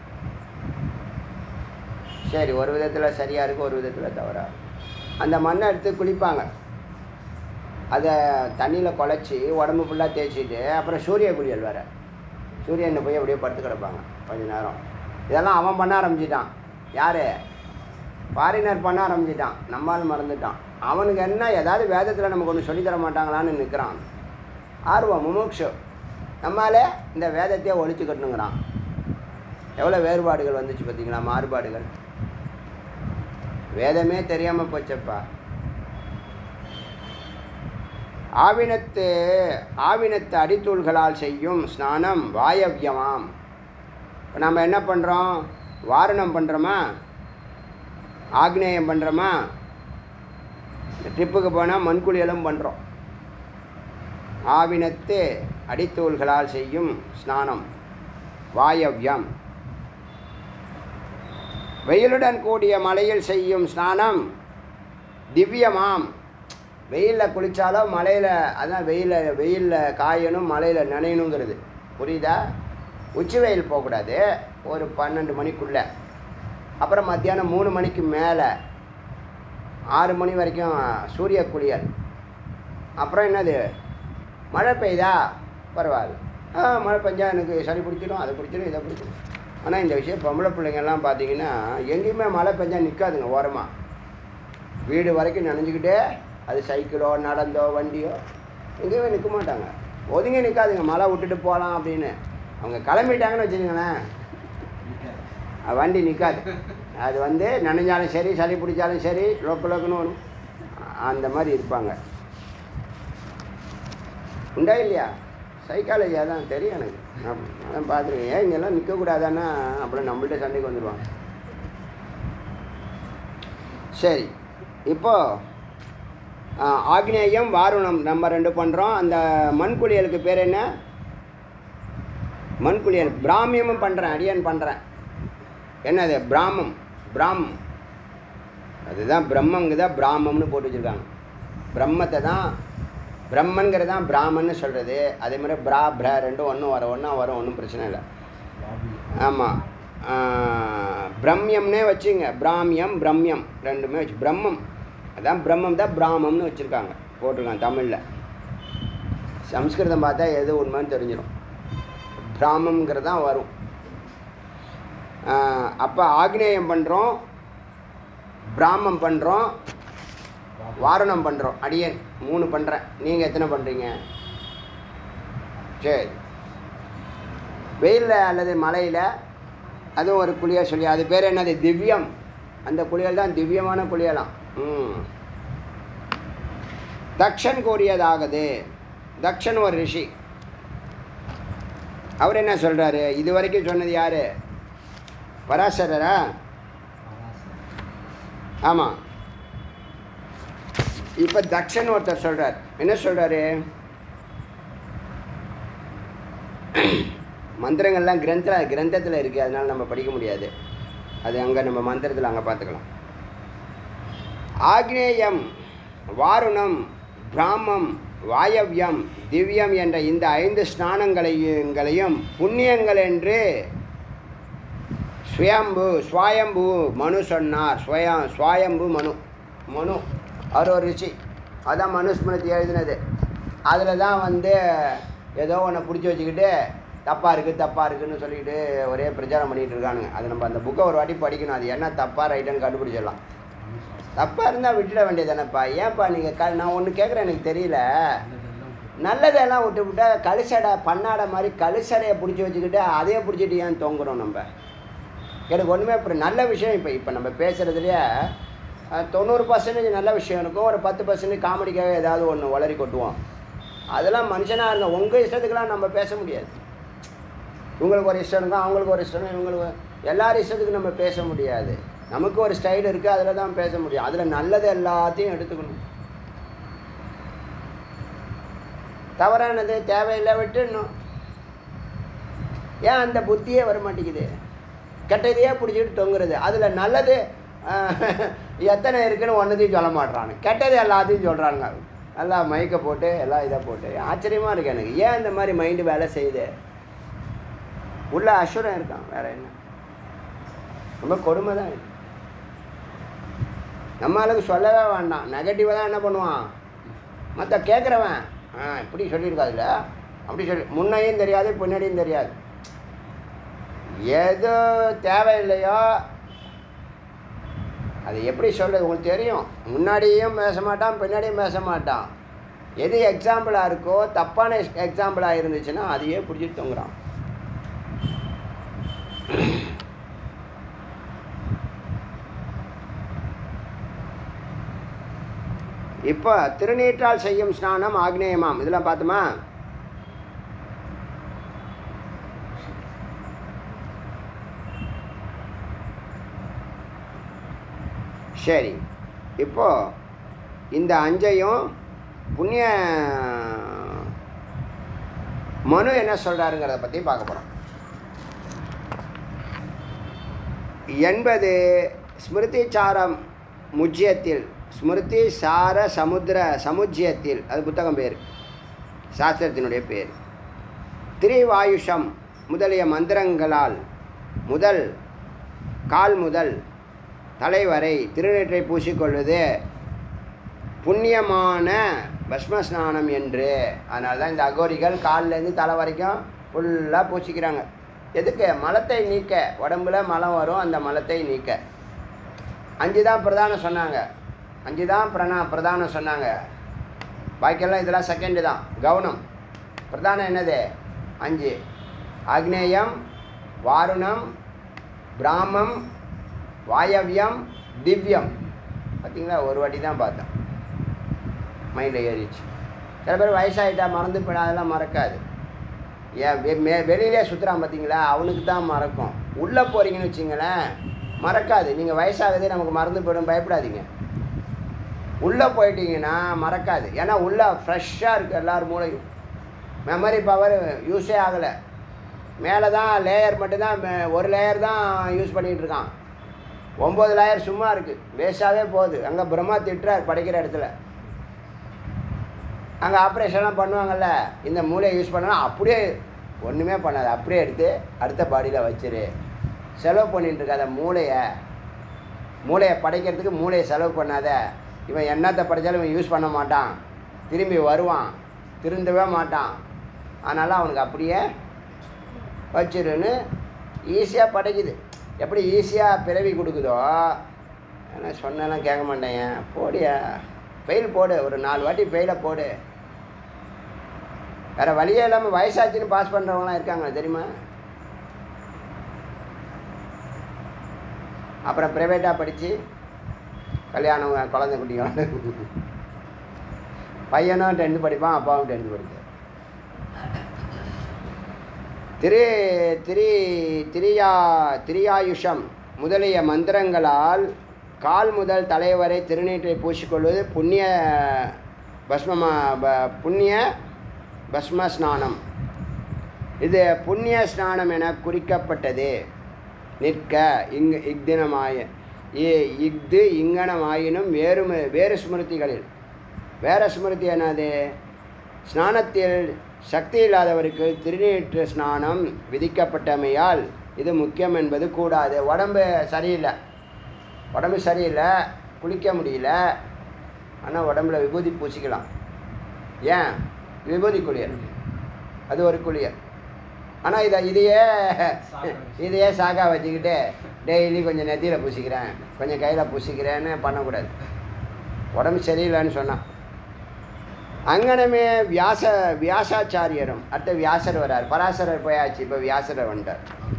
சரி, ஒரு விதத்தில் சரியாக இருக்குது, ஒரு விதத்தில் தவறாக. அந்த மண்ணை எடுத்து குளிப்பாங்க. அதை தண்ணியில் குழச்சி உடம்பு ஃபுல்லாக தேய்ச்சிட்டு அப்புறம் சூரிய குளியல் வேறு. சூரியனை போய் அப்படியே படுத்து கிடப்பாங்க கொஞ்ச நேரம். இதெல்லாம் அவன் பண்ண ஆரம்பிச்சிட்டான். யார்? ஃபாரினர் பண்ண ஆரம்பிச்சிட்டான். நம்மால் மறந்துட்டான். அவனுக்கு என்ன ஏதாவது வேதத்தில் நமக்கு ஒன்று சொல்லித்தர மாட்டாங்களான்னு நிற்கிறான். ஆர்வம், முமுட்சு. நம்மாலே இந்த வேதத்தையே ஒழிச்சு கட்டணுங்கிறான். எவ்வளோ வேறுபாடுகள் வந்துச்சு பார்த்தீங்களா, மாறுபாடுகள். வேதமே தெரியாமல் போச்சப்பா. ஆவினத்து அடித்தூள்களால் செய்யும் ஸ்நானம் வாயவ்யமாம். இப்போ நம்ம என்ன பண்ணுறோம்? வாரணம் பண்ணுறோமா, ஆக்னேயம் பண்ணுறோமா, ட்ரிப்புக்கு போனால் மண்குளியலும் பண்ணுறோம். ஆவினத்து அடித்தூள்களால் செய்யும் ஸ்நானம் வாயவ்யம். வெயிலுடன் கூடிய மலையில் செய்யும் ஸ்நானம் திவ்யமாம். வெயிலில் குளித்தாலும் மலையில், அதான் வெயிலில் காயணும், மலையில் நனையணுங்கிறது. புரியுதா? உச்சி வெயில் போகக்கூடாது, ஒரு 12 மணிக்குள்ளே. அப்புறம் மத்தியானம் 3 மணிக்கு மேலே 6 மணி வரைக்கும் சூரிய குளியல். அப்புறம் என்னது, மழை பெய்யுதா பரவாயில்ல. மழை பெஞ்சா எனக்கு சளி பிடிச்சிடும், அதை பிடிச்சிடும், இதை பிடிச்சிடும். ஆனால் இந்த விஷயம் பொம்பளை பிள்ளைங்கள்லாம் பார்த்தீங்கன்னா எங்கேயுமே மழை பெஞ்சால் நிற்காதுங்க ஓரமாக. வீடு வரைக்கும் நனைஞ்சிக்கிட்டே, அது சைக்கிளோ நடந்தோ வண்டியோ எங்கேயுமே நிற்க மாட்டாங்க. ஒதுங்கி நிற்காதுங்க, மழை விட்டுட்டு போகலாம் அப்படின்னு. அவங்க கிளம்பிட்டாங்கன்னு வச்சுக்கோங்களேன், வண்டி நிற்காது. அது நனைஞ்சாலும் சரி, சளி பிடிச்சாலும் சரி, லோக்குன்னு வரும். அந்த மாதிரி இருப்பாங்க. உண்டா இல்லையா? சைக்காலஜியாக தான் தெரியும் எனக்கு. அதான் பார்த்துருக்கேன். ஏன் இங்கெல்லாம் நிற்கக்கூடாதான்னா அப்புறம் நம்மள்ட்ட சண்டைக்கு வந்துடுவாங்க. சரி, இப்போது ஆக்னேயம் வாருணம் நம்ம 2 பண்ணுறோம். அந்த மண்குளியலுக்கு பேர் என்ன? மண்குளியல். பிராமியமும் பண்ணுறேன், அடியன் பண்ணுறேன். என்னது? பிராமம். அதுதான் பிரம்மங்குதா பிராமம்னு போட்டு வச்சுருக்காங்க. பிரம்மத்தை தான், பிரம்மன்கிறது தான் பிராமன்னு சொல்கிறது. அதே மாதிரி பிர ரெண்டும் ஒன்றா வரும், ஒன்றும் பிரச்சனை இல்லை. ஆமாம், பிரம்யம்னே வச்சுங்க. பிராமியம் பிரம்யம் ரெண்டுமே வச்சு பிரம்மம். அதான் பிரம்மம் தான் பிராமம்னு வச்சுருக்காங்க, போட்டிருக்காங்க தமிழில். சம்ஸ்கிருதம் பார்த்தா எது உண்மைன்னு தெரிஞ்சிடும். பிராமங்கிறது தான் வரும். அப்போ ஆக்னேயம் பண்ணுறோம், பிராமம் பண்ணுறோம், வாரணம் பண்ணுறோம். அடியன் 3 பண்ணுறேன். நீங்கள் எத்தனை பண்ணுறீங்க? சரி, வெயிலில் அல்லது மலையில் அதுவும் ஒரு குளியல் சொல்லி, அது பேர் என்னது? திவ்யம். அந்த குளியல் தான் திவ்யமான குளியலாம். தக்ஷன் கூறியதாகுது. தக்ஷன் ஒரு ரிஷி. அவர் என்ன சொல்கிறாரு? இது வரைக்கும் சொன்னது யார்? பராசரரா? ஆமாம். இப்போ தக்ஷன் ஒருத்தர் சொல்கிறார். என்ன சொல்கிறாரு? மந்திரங்கள்லாம் கிரந்தத்தில் இருக்குது, அதனால் நம்ம படிக்க முடியாது. அது அங்கே நம்ம மந்திரத்தில் அங்கே பார்த்துக்கலாம். ஆக்னேயம், வாருணம், பிராமம், வாயவ்யம், திவ்யம் என்ற இந்த 5 ஸ்நானங்களையும் புண்ணியங்கள் என்று ஸ்வயம்பு மனு சொன்னார். ஸ்வயம்பு மனு அவர் ஒரு ரிஷி. அதான் மனுஸ்மிருதி எழுதினது. அதில் தான் ஏதோ ஒன்றை பிடிச்சி வச்சுக்கிட்டு தப்பாக இருக்குதுன்னு சொல்லிக்கிட்டு ஒரே பிரச்சாரம் பண்ணிகிட்டு இருக்கானுங்க. அது நம்ம அந்த புக்கை ஒரு வாட்டி படிக்கணும். அது என்ன தப்பாக ரைட்டுன்னு கண்டுபிடிச்சிடலாம். தப்பாக இருந்தால் விட்டுட வேண்டியதானப்பா. ஏன்ப்பா நீங்கள் நான் ஒன்று கேட்குறேன், எனக்கு தெரியல. நல்லதெல்லாம் விட்டு கழுசடை பண்ணாடை மாதிரி கழுசடையை பிடிச்சி வச்சுக்கிட்டு அதையே பிடிச்சிட்டு ஏன் தொங்குறோம் நம்ம? எனக்கு ஒன்றுமே இப்போ நல்ல விஷயம் இப்போ நம்ம பேசுகிறதுலையே 90% நல்ல விஷயம் இருக்கும். ஒரு 10% காமெடிக்காக ஏதாவது ஒன்று வளரி கொட்டுவோம். அதெல்லாம் மனுஷனாக இருங்க. உங்கள் இஷ்டத்துக்கெல்லாம் நம்ம பேச முடியாது. இவங்களுக்கு ஒரு இஷ்டம் இருக்கும், அவங்களுக்கு ஒரு இஷ்டம், இவங்களுக்கு எல்லாரும் இஷ்டத்துக்கு நம்ம பேச முடியாது. நமக்கு ஒரு ஸ்டைல் இருக்குது, அதில் தான் பேச முடியும். அதில் நல்லது எல்லாத்தையும் எடுத்துக்கணும், தவறானது தேவையில்லை விட்டுடணும். ஏன் அந்த புத்தியே வர மாட்டேங்குது? கெட்டதையே பிடிச்சிட்டு தொங்குறது. அதில் நல்லது எத்தனை இருக்குன்னு ஒன்றதையும் சொல்ல மாட்றானு, கெட்டது எல்லாத்தையும் சொல்கிறாங்க. எல்லாம் மயக்க போட்டு எல்லாம் இதை போட்டு ஆச்சரியமாக இருக்குது எனக்கு. ஏன் இந்த மாதிரி மைண்டு வேலை செய்யுது? உள்ள அசுரம் இருக்கான், வேறு என்ன? ரொம்ப கொடுமை தான் இது. நம்மளுக்கு சொல்லவே வேண்டாம், நெகட்டிவாக தான் என்ன பண்ணுவான் மற்ற கேட்குறவன். இப்படி சொல்லியிருக்காதுல்ல, அப்படி சொல்லி முன்னையும் தெரியாது பின்னாடியும் தெரியாது. எது தேவையில்லையோ அது எப்படி சொல்கிறது உங்களுக்கு தெரியும். முன்னாடியும் பேச மாட்டான், பின்னாடியும் பேச மாட்டான். எது எக்ஸாம்பிளாக இருக்கோ, தப்பான எக்ஸாம்பிளாக இருந்துச்சுன்னா அதையே பிடிச்சிட்டு தொங்குறான். இப்போ திருநீற்றால் செய்யும் ஸ்நானம் ஆக்னேயமாம், இதெல்லாம் பார்த்தோமா? சரி, இப்போது இந்த அஞ்சையும் புண்ணிய மனு என்ன சொல்கிறாருங்கிறத பற்றி பார்க்க போகிறோம். 80 ஸ்மிருதி சாரம் முஜ்யத்தில், ஸ்மிருதி சார சமுஜ்யத்தில், அது புத்தகம் பேர், சாஸ்திரத்தினுடைய பேர். திரிவாயுஷம் முதலிய மந்திரங்களால் கால் முதல் தலைவரை திருநீற்றை பூசிக்கொள்வது புண்ணியமான பஸ்மஸ்நானம் என்று. அதனால தான் இந்த அகோரிகள் காலிலேருந்து தலை வரைக்கும் ஃபுல்லாக பூசிக்கிறாங்க. எதுக்கு? மலத்தை நீக்க. உடம்புல மலம் வரும், அந்த மலத்தை நீக்க. 5 தான் பிரதானம் சொன்னாங்க, 5 தான் பிரதானம் சொன்னாங்க. பாக்கியெல்லாம் இதெல்லாம் செகண்டு தான். கவனம். பிரதானம் என்னது? 5: ஆக்னேயம், வாருணம், பிராமம், வாயவியம், திவ்யம். பார்த்திங்களா, ஒரு வாட்டி தான் பார்த்தேன், மைண்டில் ஏறிச்சு. சில பேர் வயசாகிட்டா மறந்து போயிடும், அதெல்லாம் மறக்காது. ஏன் வெளியிலே சுற்றுறான் பார்த்தீங்களா, அவனுக்கு தான் மறக்கும். உள்ளே போகிறீங்கன்னு வச்சிங்களேன் மறக்காது. நீங்கள் வயசாகுதே நமக்கு மறந்து போயிடும், பயப்படாதீங்க. உள்ளே போயிட்டீங்கன்னா மறக்காது. ஏன்னா உள்ளே ஃப்ரெஷ்ஷாக இருக்குது, எல்லோரும் மூளையும். மெமரி பவர் யூஸே ஆகலை. மேலே தான் லேயர் மட்டும்தான், ஒரு லேயர் தான் யூஸ் பண்ணிகிட்டு இருக்கான். 9 லேயர் சும்மா இருக்குது, வேஸ்ட்டாகவே போகுது. அங்கே பிரம்மா திட்டுறார் படைக்கிற இடத்துல. அங்கே ஆப்ரேஷன்லாம் பண்ணுவாங்கள்ல, இந்த மூளையை யூஸ் பண்ணால் அப்படியே ஒன்றுமே பண்ணாது, அப்படியே எடுத்து அடுத்த பாடியில் வச்சிரு. செலவு பண்ணிட்டுருக்காத மூளையை படைக்கிறதுக்கு மூளையை செலவு பண்ணாத. இவன் என்னத்தை படைத்தாலும் இவன் யூஸ் பண்ண மாட்டான், திரும்பி வருவான், திருந்தவே மாட்டான். அதனால் அவனுக்கு அப்படியே வச்சிருன்னு ஈஸியாக படைக்குது. எப்படி ஈஸியாக பிறவி கொடுக்குதோ, ஆனால் சொன்னெல்லாம் கேட்க மாட்டேங்க, போடியா ஃபெயில் போடு, ஒரு 4 வாட்டி ஃபெயிலை போடு. வேறு வழியே இல்லாமல் வயசாச்சுன்னு பாஸ் பண்ணுறவங்களாம் இருக்காங்க தெரியுமா? அப்புறம் ப்ரைவேட்டாக படித்து கல்யாணம், குழந்தை குட்டிங்க, பையனும் 10th படிப்பான், அப்பாவும் 10th படிப்பான். திரியாயுஷம் முதலிய மந்திரங்களால் கால் முதல் தலைவரை திருநீற்றை பூசிக்கொள்வது புண்ணிய பஸ்ம ஸ்நானம். இது புண்ணிய ஸ்நானம் என குறிக்கப்பட்டது. நிற்க இங்கனமாயினும் வேறு ஸ்மிருதிகளில். வேறு ஸ்மிருதி என்னது? ஸ்நானத்தில் சக்தி இல்லாதவருக்கு திருநீற்று ஸ்நானம் விதிக்கப்பட்டமையால் இது முக்கியம் என்பது கூடாது. உடம்பு சரியில்லை, குளிக்க முடியல, ஆனால் உடம்புல விபூதி பூசிக்கலாம். ஏன்? விபூதி குளியல், அது ஒரு குளியல். ஆனால் இதையே சாக்கா வச்சுக்கிட்டு டெய்லி கொஞ்சம் நெத்தியில் பூசிக்கிறேன், கொஞ்சம் கையில் பூசிக்கிறேன்னு பண்ணக்கூடாது. உடம்பு சரியில்லைன்னு சொன்னான். அங்கனமே வியாசாச்சாரியரும், அடுத்த வியாசர் வர்றார். பராசரர் போயாச்சு, இப்போ வியாசரை வந்துட்டார்.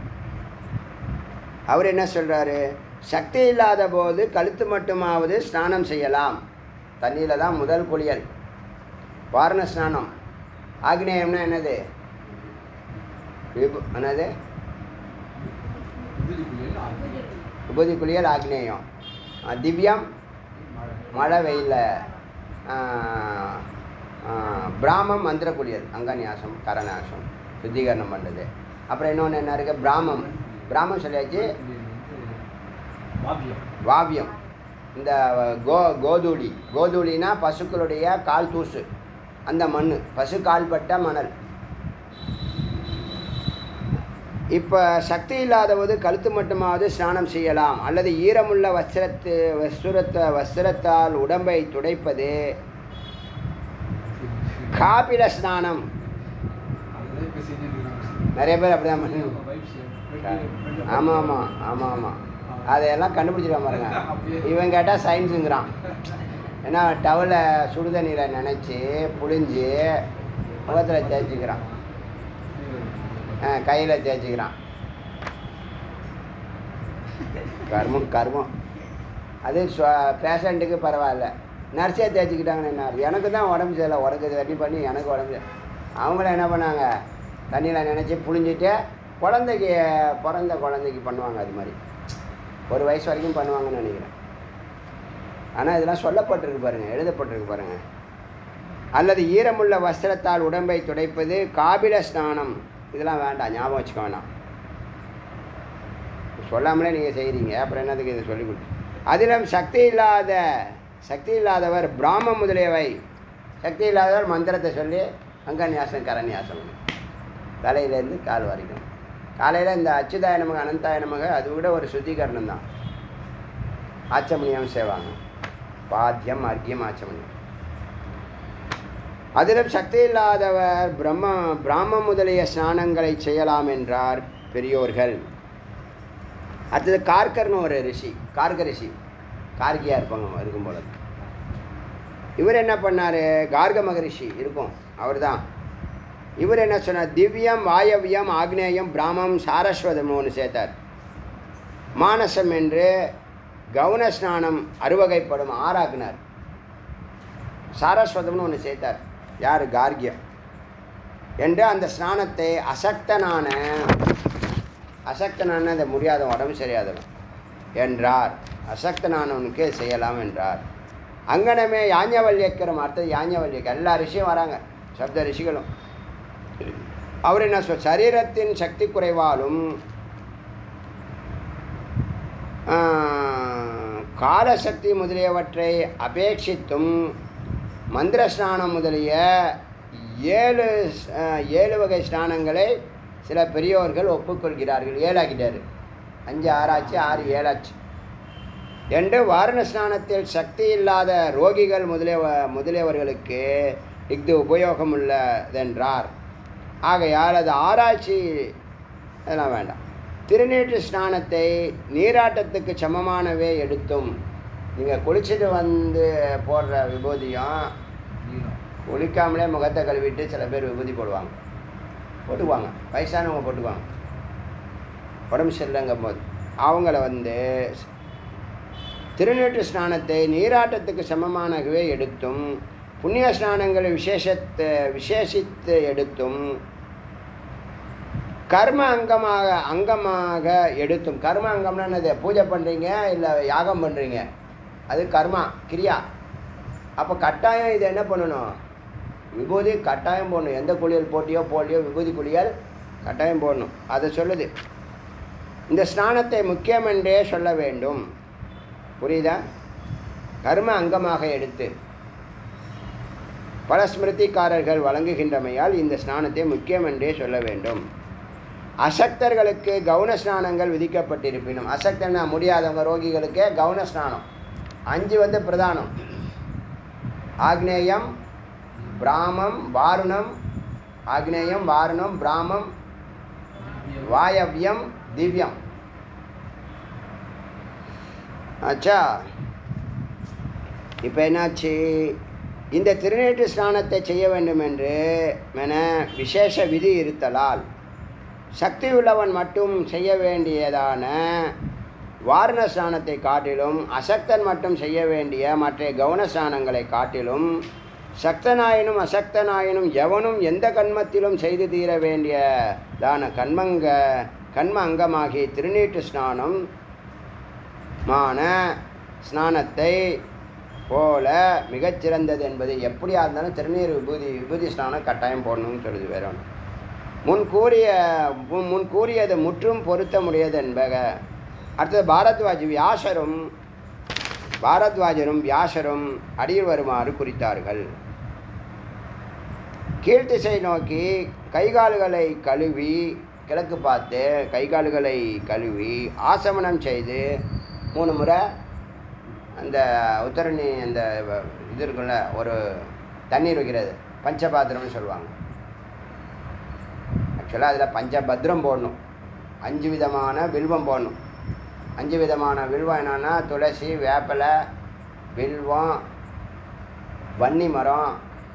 அவர் என்ன சொல்கிறாரு? சக்தி இல்லாத போது கழுத்து மட்டுமாவது ஸ்நானம் செய்யலாம். தண்ணியில் தான் முதல் குளியல், வாரண ஸ்நானம். ஆக்னேயம்னா என்னது? என்னது? விபூதி குளியல் ஆக்னேயம். திவ்யம் மழை வெயில். பிராமம் மந்திர குளியல், அங்கநியாசம் கரநாசம் சுத்திகரணம் பண்ணுறது. அப்புறம் இன்னொன்று என்ன இருக்குது? பிராமம். பிராமம் சொல்லியாச்சு. வாவியம் இந்த கோதூளினா பசுக்களுடைய கால் தூசு, அந்த மண், பசு கால்பட்ட மணல். இப்போ சக்தி இல்லாதவது கழுத்து மட்டுமாவது ஸ்நானம் செய்யலாம், அல்லது ஈரமுள்ள வஸ்திரத்தால் உடம்பை துடைப்பது காபில ஸ்நானம். நிறைய பேர் அப்படிதான் பண்ணுவாங்க. ஆமாம் ஆமாம் ஆமாம் ஆமாம், அதையெல்லாம் கண்டுபிடிச்சிருக்க பாருங்க. இவன் கேட்டால் சயின்ஸுங்கிறான். ஏன்னா டவலை சுடுதண்ணீரை நினச்சி புழிஞ்சு முகத்தில் தேய்ச்சிக்கிறான், கையில் தேய்ச்சிக்கிறான். கர்மம் அது பேஷண்ட்டுக்கு பரவாயில்ல, நர்ஸே தேய்ச்சிக்கிட்டாங்கன்னு என்ன? எனக்கு தான் உடம்பு சரியில்லை, உடம்பு ரெடி பண்ணி எனக்கு உடம்பு. அவங்களும் என்ன பண்ணாங்க, தண்ணியில் நினச்சி புழிஞ்சிட்டு குழந்தைக்கு பிறந்த குழந்தைக்கு பண்ணுவாங்க. அது மாதிரி 1 வயசு வரைக்கும் பண்ணுவாங்கன்னு நினைக்கிறேன். ஆனால் இதெல்லாம் சொல்லப்பட்டிருக்கு பாருங்கள், எழுதப்பட்டிருக்கு பாருங்கள். அல்லது ஈரமுள்ள வஸ்திரத்தால் உடம்பை துடைப்பது காபில ஸ்நானம். இதெல்லாம் வேண்டாம், ஞாபகம் வச்சுக்க வேண்டாம். சொல்லாமலே நீங்கள் செய்கிறீங்க, அப்புறம் என்னதுக்கு இதை சொல்லிக் கொடுத்து. அதிலும் சக்தி இல்லாதவர் பிராமம் முதலியவை. சக்தி இல்லாதவர் மந்திரத்தை சொல்லி அங்கநியாசம் கரநியாசம் தலையிலேருந்து கால் வரைக்கும். காலையில் இந்த அச்சுதாய நமக அனந்தாய நமக அது கூட ஒரு சுத்திகரணம் தான். ஆச்சமணியம் செய்வாங்க, பாத்தியம் அர்க்கியம் ஆச்சமணியம். அதிலும் சக்தி இல்லாதவர் பிராமம் முதலிய ஸ்நானங்களை செய்யலாம் என்றார் பெரியோர்கள். அடுத்தது கார்கர்னு ஒரு ரிஷி, கார்க ரிஷி, கார்கியாக இருப்பாங்க இருக்கும் போல. இவர் என்ன பண்ணார்? கார்க மகரிஷி இருக்கும், அவர் தான். இவர் என்ன சொன்னார்? திவ்யம் வாயவியம் ஆக்னேயம் பிராமம் சாரஸ்வதம் ஒன்று சேர்த்தார். மானசம் என்று கவுன ஸ்நானம் 6 வகைப்படும் 6 ஆக்குனார். சாரஸ்வதம்னு ஒன்று சேர்த்தார். யார்? கார்கியம் என்று அந்த ஸ்நானத்தை அசக்தனான அந்த முடியாத உடம்பு சரியாதவன் என்றார். அசக்தனானவனுக்கு செய்யலாம் என்றார். அங்கனமே யாஞவல்யக்கரம். அடுத்தது யாஞவல்யக்கர். எல்லா ரிஷியும் வராங்க, சப்த ரிஷிகளும். அவர் என்ன சொல், சரீரத்தின் சக்தி குறைவாலும் காலசக்தி முதலியவற்றை அபேட்சித்தும் மந்திர ஸ்நானம் முதலிய 7 வகை ஸ்நானங்களை சில பெரியோர்கள் ஒப்புக்கொள்கிறார்கள். 7 ஆக்கிட்டார். 5 6 ஆச்சு, 6 7 ஆச்சு என்று வாரண ஸ்நானத்தில் சக்தி இல்லாத ரோகிகள் முதலியவர்களுக்கு இஃது உபயோகம் உள்ளதென்றார். ஆகையால் அது ஆராய்ச்சி அதெல்லாம் வேண்டாம். திருநீற்று ஸ்நானத்தை நீராட்டத்துக்கு சமமானவே எடுத்தும். நீங்கள் குளிச்சுட்டு வந்து போடுற விபூதியும் குளிக்காமலே முகத்தை கழுவிட்டு சில பேர் விபூதி போட்டுக்குவாங்க. வயசானவங்க போட்டுக்குவாங்க. உடம்பு சரியில்லைங்கும் போது அவங்கள திருநீற்று ஸ்நானத்தை நீராட்டத்துக்கு சமமானவே எடுத்தும், புண்ணிய ஸ்நானங்களை விசேஷித்து எடுத்தும், கர்ம அங்கமாக எடுத்தும். கர்ம அங்கம்னா என்னது? பூஜை பண்ணுறீங்க இல்லை யாகம் பண்ணுறீங்க, அது கர்மா கிரியா. அப்போ கட்டாயம் இதை என்ன பண்ணணும்? விபூதி கட்டாயம் போடணும். எந்த குளியல் போடலையோ விபூதி குளியல் கட்டாயம் போடணும். அதை சொல்லுது. இந்த ஸ்நானத்தை முக்கியமென்றே சொல்ல வேண்டும். புரியுதா? கர்ம அங்கமாக எடுத்து பல ஸ்மிருதிக்காரர்கள் வழங்குகின்றமையால் இந்த ஸ்நானத்தை முக்கியமென்றே சொல்ல வேண்டும். அசக்தர்களுக்கு கவுன ஸ்நானங்கள் விதிக்கப்பட்டிருப்பினும், அசக்தனா முடியாதவங்க ரோகிகளுக்கு கவுன ஸ்நானம் 5 பிரதானம். ஆக்னேயம் பிராமம் வாருணம், ஆக்னேயம் வாருணம் பிராமம் வாயவ்யம் திவ்யம். ஆச்சா, இப்போ என்னாச்சு? இந்த திருநீற்று ஸ்நானத்தை செய்ய வேண்டும் என்று விசேஷ விதி இருத்தலால் சக்தி உள்ளவன் மட்டும் செய்ய வேண்டியதான வாரண ஸ்நானத்தை காட்டிலும், அசக்தன் மட்டும் செய்ய வேண்டிய மற்ற கவுன ஸ்நானங்களை காட்டிலும் சக்தனாயினும் அசக்தனாயினும் எவனும் எந்த கண்மத்திலும் செய்து தீர வேண்டியதான கண்ம அங்கமாகி திருநீட்டு ஸ்நானம் ஸ்நானத்தை போல மிகச்சிறந்தது என்பது எப்படியா இருந்தாலும் திருநீர் விபூதி ஸ்நானம் கட்டாயம் போடணும்னு சொல்லுது. வேற ஒன்று முன் கூறியது முற்றும் பொருத்த முடியாது என்பக. அடுத்தது பாரத்வாஜரும் வியாசரும் அடியில் வருமாறு குறித்தார்கள். கீழ்த்திசை நோக்கி கைகால்களை கழுவி கிழக்கு பார்த்து கைகால்களை கழுவி ஆசமனம் செய்து 3 முறை அந்த உத்தரணி அந்த இது இருக்குல்ல ஒரு தண்ணீர் வைக்கிறது பஞ்சபாத்திரம்னு சொல்லுவாங்க. ஆக்சுவலாக அதில் பஞ்சபத்ரம் போடணும். 5 விதமான வில்வம் போடணும். 5 விதமான வில்வம் என்னென்னா துளசி, வேப்பலை, வில்வம், வன்னி மரம்,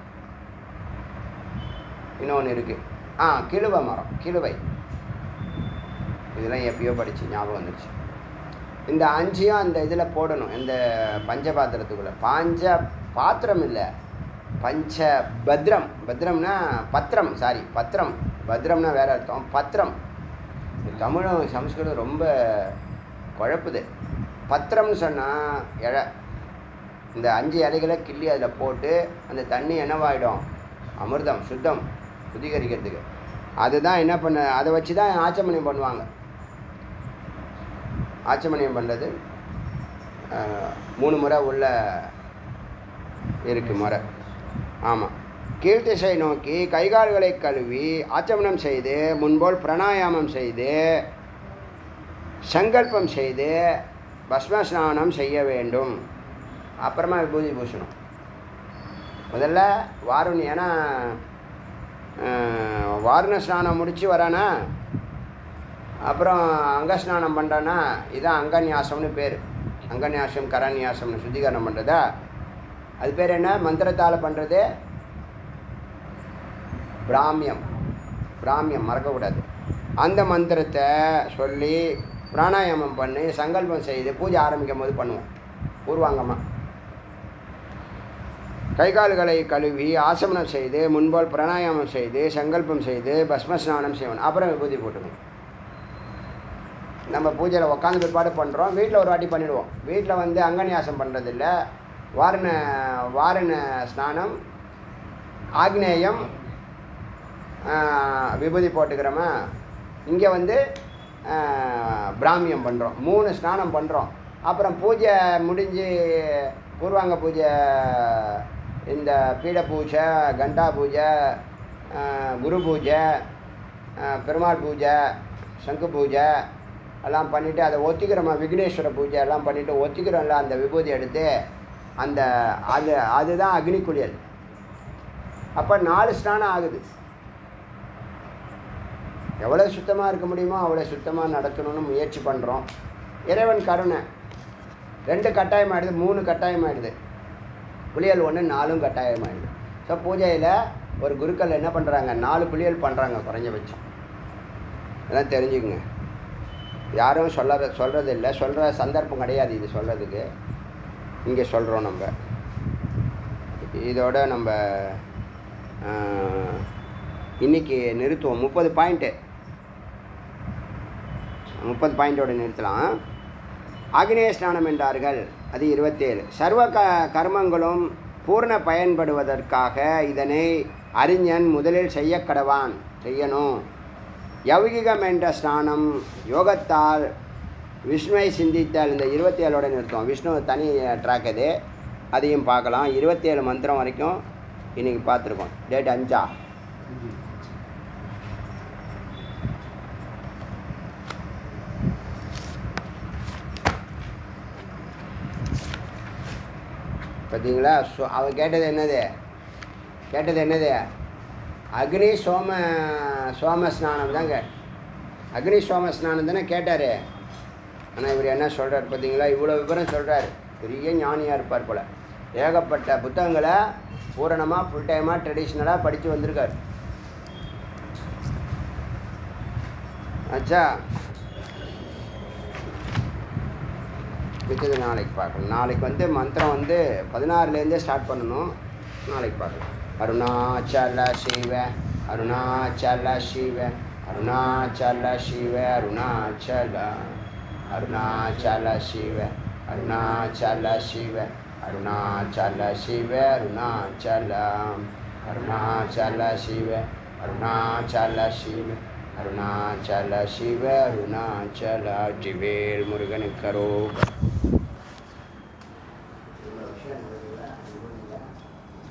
இன்னொன்று இருக்குது கிழுவை மரம், கிழுவை. இதெல்லாம் எப்பயோ படித்து ஞாபகம் வந்துடுச்சு. இந்த 5ஐயும் அந்த இதில் போடணும். இந்த பஞ்சபாத்திரத்துக்குள்ளே. பாத்திரம் இல்லை, பஞ்சபத்ரம். பத்ரம்னா பத்திரம், சாரி பத்திரம். பத்ரம்னா வேறு அர்த்தம். பத்திரம். தமிழும் சமஸ்கிருதம் ரொம்ப குழப்புது. பத்திரம்னு சொன்னால் இலை. இந்த 5 இலைகளை கிள்ளி அதில் போட்டு அந்த தண்ணி என்னவாயிடும்? அமிர்தம், சுத்தம், சுத்திகரிக்கிறதுக்கு. அதுதான் என்ன பண்ண, அதை வச்சு தான் ஆச்சமணியம் பண்ணுவாங்க. ஆச்சமணியம் பண்ணுறது 3 முறை உள்ள இருக்கு முறை. ஆமாம். கீழ்த்திசை நோக்கி கைகால்களை கழுவி ஆச்சமனம் செய்து முன்போல் பிராணாயாமம் செய்து சங்கல்பம் செய்து பஸ்ம ஸ்நானம் செய்ய வேண்டும். அப்புறமா விபூதி பூசணும். முதல்ல வாருணி, ஏன்னா வாருண ஸ்நானம் முடித்து வரானா, அப்புறம் அங்கஸ்நானம் பண்ணுறானா, இதுதான் அங்கன்யாசம்னு பேர். அங்கன்யாசம் கரன்யாசம்னு சுத்திகரணம் பண்ணுறதா. அது பேர் என்ன? மந்திரத்தால் பண்ணுறது பிராமியம். மறக்கக்கூடாது. அந்த மந்திரத்தை சொல்லி பிராணாயாமம் பண்ணி சங்கல்பம் செய்து பூஜை ஆரம்பிக்கும் போது பண்ணுவோம் பூர்வாங்கமாக. கைகால்களை கழுவி ஆசமனம் செய்து முன்போல் பிராணாயாமம் செய்து சங்கல்பம் செய்து பஸ்மஸ்நானம் செய்யணும். அப்புறம் விபூதி போட்டுக்கணும். நம்ம பூஜையில் உட்காந்து பிற்பாடு பண்ணுறோம். வீட்டில் ஒரு வாட்டி பண்ணிவிடுவோம். வீட்டில் அங்கன்யாசம் பண்ணுறதில்ல. வாரண ஸ்நானம், ஆக்னேயம், விபூதி போட்டுக்கிறோமா. இங்கே பிராமியம் பண்ணுறோம். 3 ஸ்நானம் பண்ணுறோம். அப்புறம் பூஜை முடிஞ்சு பூர்வாங்க பூஜை, இந்த பீட பூஜை, கண்டா பூஜை, குரு பூஜை, பெருமாள் பூஜை, சங்கு பூஜை எல்லாம் பண்ணிவிட்டு அதை ஒத்திக்கிறோமா. விக்னேஸ்வர பூஜை எல்லாம் பண்ணிவிட்டு ஒத்திக்கிறோம்ல, அந்த விபூதி எடுத்து அதுதான் அக்னி குளியல். அப்போ 4 ஸ்நானம் ஆகுது. எவ்வளோ சுத்தமாக இருக்க முடியுமோ அவ்வளோ சுத்தமாக நடத்தணும்னு முயற்சி பண்ணுறோம். இறைவன் கருணை. 2 கட்டாயமாகிடுது, 3 கட்டாயமாகிடுது. குளியல் 1, 4 கட்டாயமாகிடுது. ஸோ பூஜையில் ஒரு குருக்கள் என்ன பண்ணுறாங்க, 4 குளியல் பண்ணுறாங்க குறைஞ்சபட்சம். இதெல்லாம் தெரிஞ்சுக்குங்க. யாரும் சொல்கிறது இல்லை, சொல்கிற சந்தர்ப்பம் கிடையாது இது சொல்கிறதுக்கு. இங்கே சொல்கிறோம் நம்ம. இதோட நம்ம இன்றைக்கி நிறுத்துவோம். 30 பாயிண்ட்டோடு நிறுத்தலாம். ஆக்னேய ஸ்நானம் என்றார்கள். அது 27. சர்வ கர்மங்களும் பூர்ண பயன்படுவதற்காக இதனை அறிஞன் முதலில் செய்யணும். யௌகிகம் என்ற ஸ்நானம் யோகத்தால் விஷ்ணுவை சிந்தித்தால். இந்த 27ஓட நிறுத்துவோம். விஷ்ணு தனி ட்ராக் அது, அதையும் பார்க்கலாம். 27 மந்திரம் வரைக்கும் இன்றைக்கி பார்த்துருக்கோம். டேட் 5. பார்த்தீங்களா? அவன் கேட்டது என்னது? அக்னி சோம ஸ்நானம் தாங்க. அக்னி சோம ஸ்நானம் தானே கேட்டார். ஆனால் இவர் என்ன சொல்கிறார் பார்த்தீங்களா? இவ்வளோ விவரம் சொல்கிறார். பெரிய ஞானியாக இருப்பார் போல். ஏகப்பட்ட புத்தகங்களை பூரணமாக ஃபுல் டைமாக ட்ரெடிஷ்னலாக படித்து வந்திருக்கார். ஆச்சா, மிச்சது நாளைக்கு பார்க்கணும். நாளைக்கு மந்திரம் 16லேருந்தே ஸ்டார்ட் பண்ணணும். நாளைக்கு பார்க்கலாம். அருணாச்சல சிவ அருணாச்சல சிவ அருணாச்சல சிவ அருணாச்சல அருணாச்சல சிவ அருணாச்சல சிவ அருணாச்சல சிவ அருணாச்சல அருணாச்சல சிவ அருணாச்சல சிவ அருணாச்சல சிவ அருணாச்சல. வெற்றிவேல் முருகனுக்கு அரோகரா.